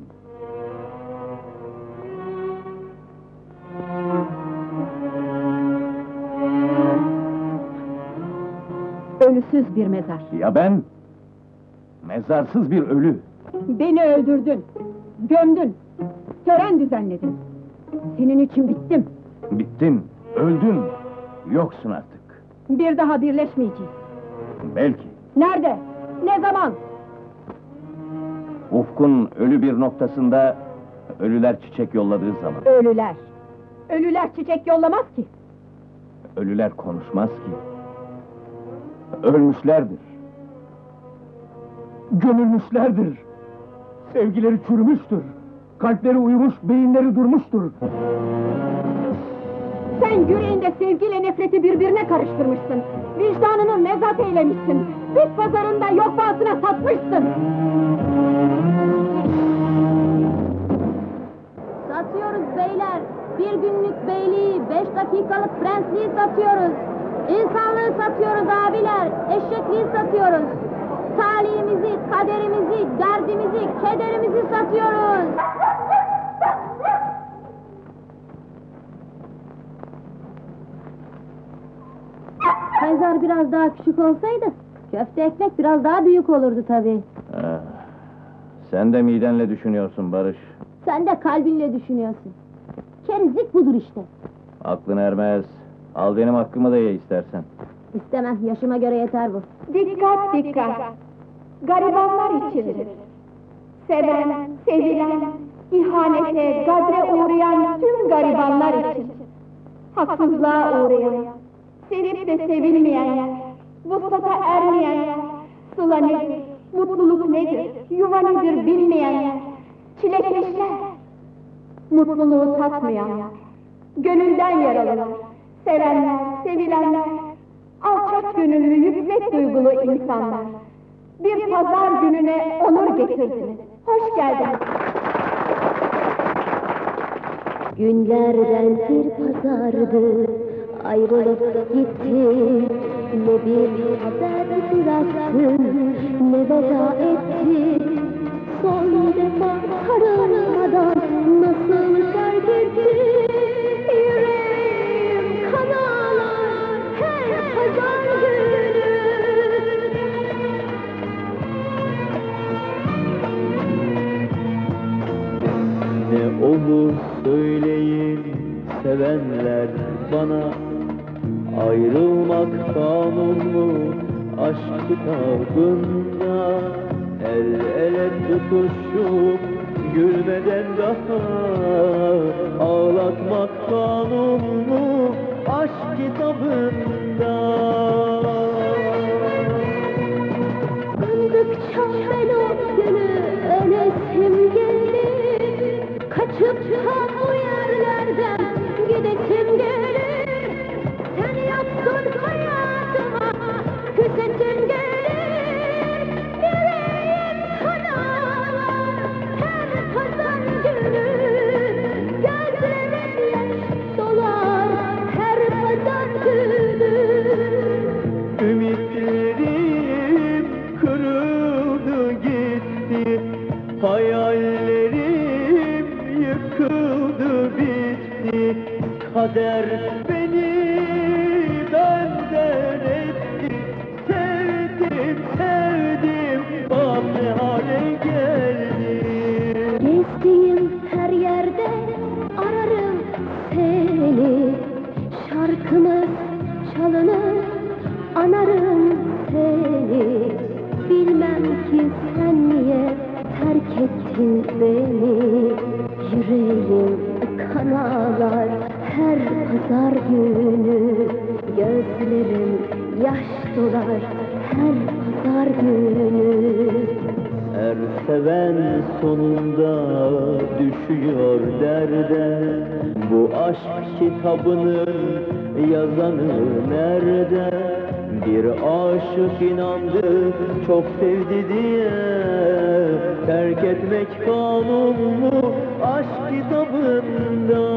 Ölüsüz bir mezar. Ya ben? Mezarsız bir ölü. Beni öldürdün. Gömdün. Tören düzenledin. Senin için bittim. Bittin, öldün. Yoksun artık. Bir daha birleşmeyeceğiz. Belki. Nerede? Ne zaman? Ufkun ölü bir noktasında ölüler çiçek yolladığı zaman. Ölüler. Ölüler çiçek yollamaz ki. Ölüler konuşmaz ki. Ölmüşlerdir. Gömülmüşlerdir. Sevgileri çürümüştür. Kalpleri uyumuş, beyinleri durmuştur. Sen yüreğinde sevgiyle nefreti birbirine karıştırmışsın. Vicdanını mezat eylemişsin. Bit pazarında yok pahasına satmışsın. Satıyoruz beyler. Bir günlük beyliği, beş dakikalık prensliği satıyoruz. İnsanlığı satıyoruz abiler. Eşekliği satıyoruz. Talihimizi, kaderimizi, derdimizi, kederimizi satıyoruz. Pazar biraz daha küçük olsaydı, köfte ekmek biraz daha büyük olurdu tabii. Ah, sen de midenle düşünüyorsun Barış. Sen de kalbinle düşünüyorsun. Kerizlik budur işte. Aklın ermez. Al benim hakkımı da ye istersen. İstemem, yaşıma göre yeter bu. Dikkat dikkat! Garibanlar içindir. Seven, sevilen, ihanete, gadre uğrayan tüm garibanlar için. Haksızlığa uğrayan, sevip de sevilmeyenler, vuslata ermeyenler, sıla nedir, mutluluk nedir, yuva nedir bilmeyenler, çilekeşler, mutluluğu tatmayanlar, gönülden yaralılar, sevenler, sevilenler, alçak gönüllü, yüksek duygulu insanlar. Bir pazar gününe onur getirdiniz. Hoş geldiniz. Günlerden bir pazardı, ayrılıp gitti. Ne bir haber bıraktın, ne veda etti. Son defa sarılmadan nasıl terk etti. Yüreğim kan ağlar her pazar günü. Ne olur söyleyin sevenler bana, ayrılmak kanun mu aşk kitabında? El ele tutuşup gülmeden daha ağlatmak kanun mu aşk kitabında? Andıkça ben o günü ölesim gelir. Kaçıp da bu yerlerden gidesim gelir. Sen yoksun hayatıma küsesim gelir. Yüreğim kan ağlar her pazar günü. Gözlerim yaş dolar her pazar günü. Ümitlerim kırıldı gitti, hayallerim yıkıldı bitti. Kader beni benden etti. Sevdim sevdim bak ne hale geldim. Gezdiğim her yerde ararım seni. Şarkımız çalınır, anarım seni. Bilmem ki sen niye terk ettin beni. Yüreğim kan ağlar her pazar günü. Gözlerim yaş dolar her pazar günü. Her seven sonunda düşüyor derde. Bu aşk kitabının yazanı nerede? Bir aşık inandı çok sevdi diye, terk etmek kanun mu aşk kitabında?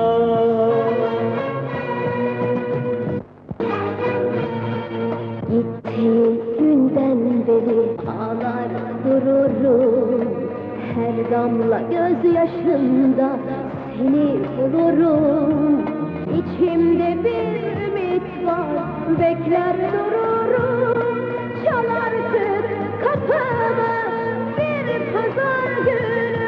Gittiği günden beri ağlar dururum. Her damla gözyaşımda seni bulurum. İçimde bir ümit var, bekler dururum. Çal artık kapımı bir pazar günü.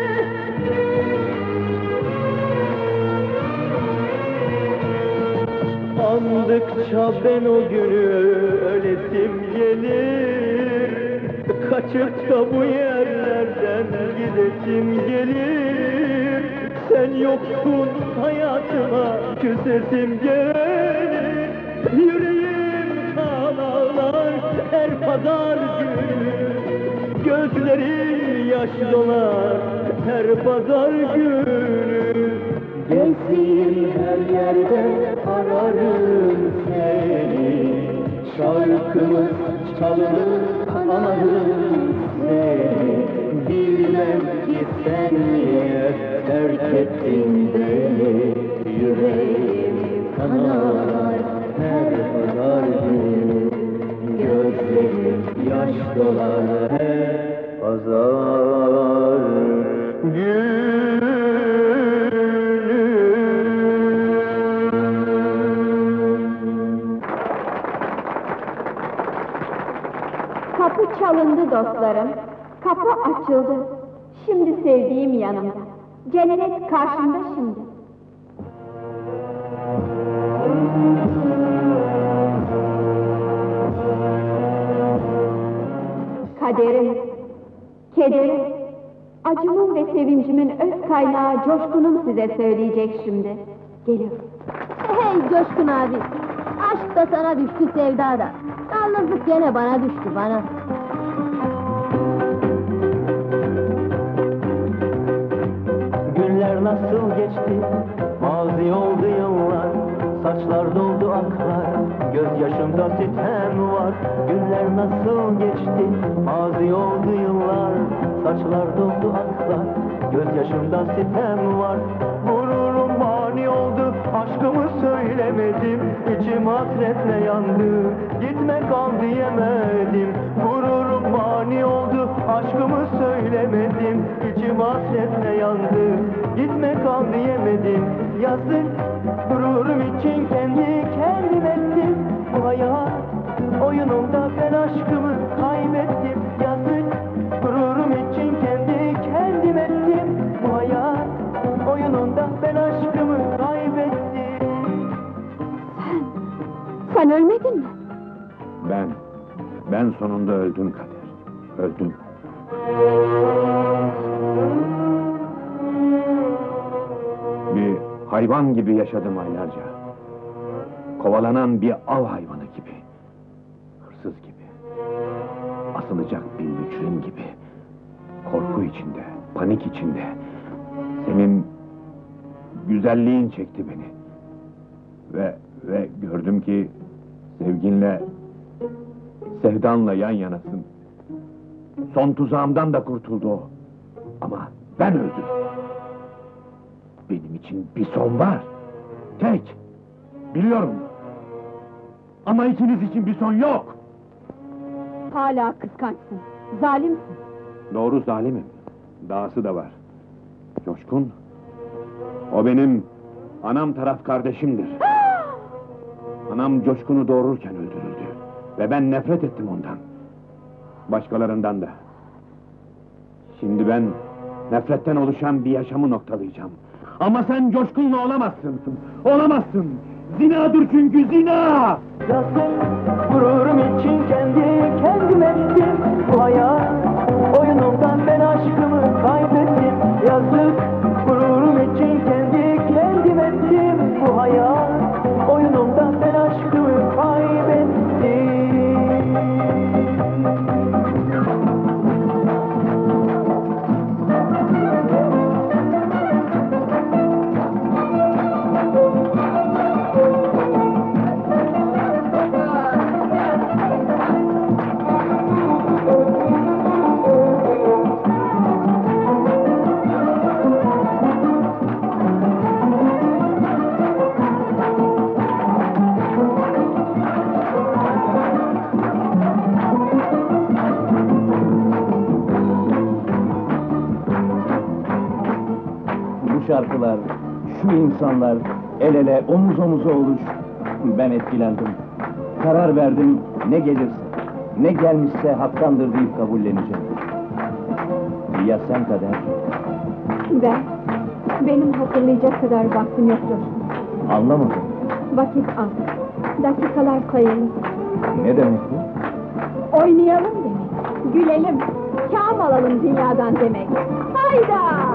Andıkça ben o günü ölesim gelir. Kaçıp da bu yerlerden gidesim gelir. Sen yoksun hayatıma küsesim gelir. Yüreğim kan ağlar her pazar günü. Gözlerim yaş dolar her pazar günü. Gezdiğim her yerde ararım seni. Şarkımız çalınır anarım seni. Bilmem ki sen niye terk ettin beni. Yüreğim kan ağlar her pazar günü. Gözlerim yaş dolar her pazar günü. Kapı çalındı dostlarım, kapı açıldı. Şimdi sevdiğim yanımda, cennet karşımda şimdi. Kaderim, kederim, acımın ve sevincimin öz kaynağı coşkunum size söyleyecek şimdi. Geliyor. Hey Coşkun abi! Aşk da sana düştü, sevda da. Yalnızlık gene bana düştü, bana. Günler nasıl geçti, mazi oldu yıllar. Saçlar doldu aklar, gözyaşımda sitem var. Günler nasıl geçti, mazi oldu yıllar. Saçlar doldu aklar, gözyaşımda sitem var. Gururum mani oldu, aşkımı söylemedim. İçim hasretle yandı, gitme kal diyemedim. Gururum mani oldu, aşkımı söylemedim. İçim hasretle yandı, gitme kal diyemedim. Yazık, gururum için kendi kendim ettim. Bu hayat oyunumda ben aşkımı kaybettim. Yazık, gururum için kendi kendim ettim. Bu hayat oyununda ben aşkımı kaybettim. Sen, sen ölmedin mi? Ben, ben sonunda öldüm Kader. Öldüm. Bir hayvan gibi yaşadım aylarca. Kovalanan bir av hayvanı gibi. Hırsız gibi. Asılacak bir mücrim gibi. Korku içinde, panik içinde. Senin güzelliğin çekti beni. Ve ve gördüm ki sevginle, sevdanla yan yanasın. Son tuzağımdan da kurtuldu o. Ama ben öldüm. Benim için bir son var. Tek. Biliyorum. Ama ikiniz için bir son yok. Hala kıskançsın, zalimsin. Doğru zalimim. Dahası da var. Coşkun, o benim anam taraf kardeşimdir. Anam Coşkun'u doğururken öldürüldü. Ve ben nefret ettim ondan. Başkalarından da. Şimdi ben nefretten oluşan bir yaşamı noktalayacağım. Ama sen Coşkun'la olamazsın. Olamazsın. Zinadır çünkü zina! Yazık, gururum için kendi kendim ettim. Bu hayat oyunumdan ben aşkımı kaybettim. Yazık, gururum için kendi kendim ettim. Bu hayat oyunumdan ben aşkımı kaybettim. Bu şarkılar, şu insanlar, el ele, omuz omuza oluş. Ben etkilendim. Karar verdim, ne gelirse, ne gelmişse haktandır deyip kabulleneceğim. Ya sen Kader? Ben, benim hatırlayacak kadar vaktim yok Coşkun. Anlamadım. Vakit az, dakikalar sayılı. Ne demek bu? Oynayalım demek, gülelim, kâm alalım dünyadan demek. Hayda!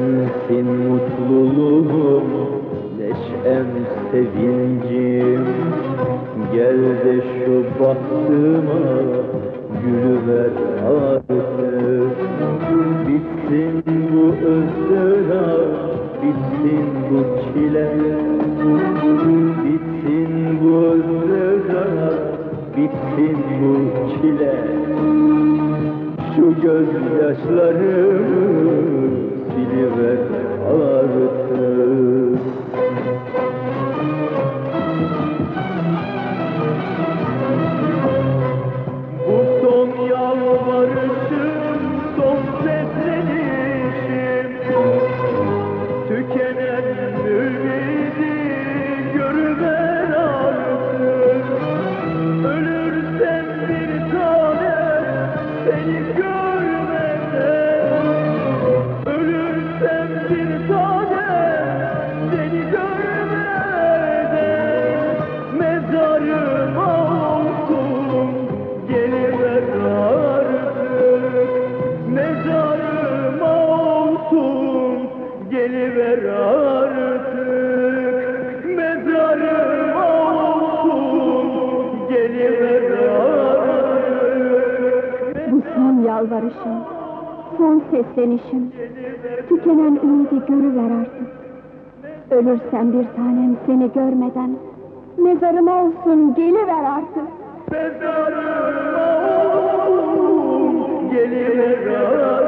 sensin mutluluğum, neşem, sevincim. Gel de şu baktıma gülüver artık. Bitsin bu ızdırap, bitsin bu çile. Bitsin bu ızdırap, bitsin bu çile. Şu gözyaşlarımı siliver artık. Bu son yalvarışım, son seslenişim. Tükenen ümidi görüver artık. Ölürsem bir tanem seni görmeden. Ölürsem bir tanem seni görmeden. Mezarıma olsun geliver artık. Mezarıma olsun geliver artık. Mezarıma olsun geliver artık. Bu son yalvarışım, son seslenişim. Tükenen ümidi görüver artık. Ölürsem bir tanem seni görmeden. Mezarıma olsun geliver artık. Mezarıma olsun geliver artık.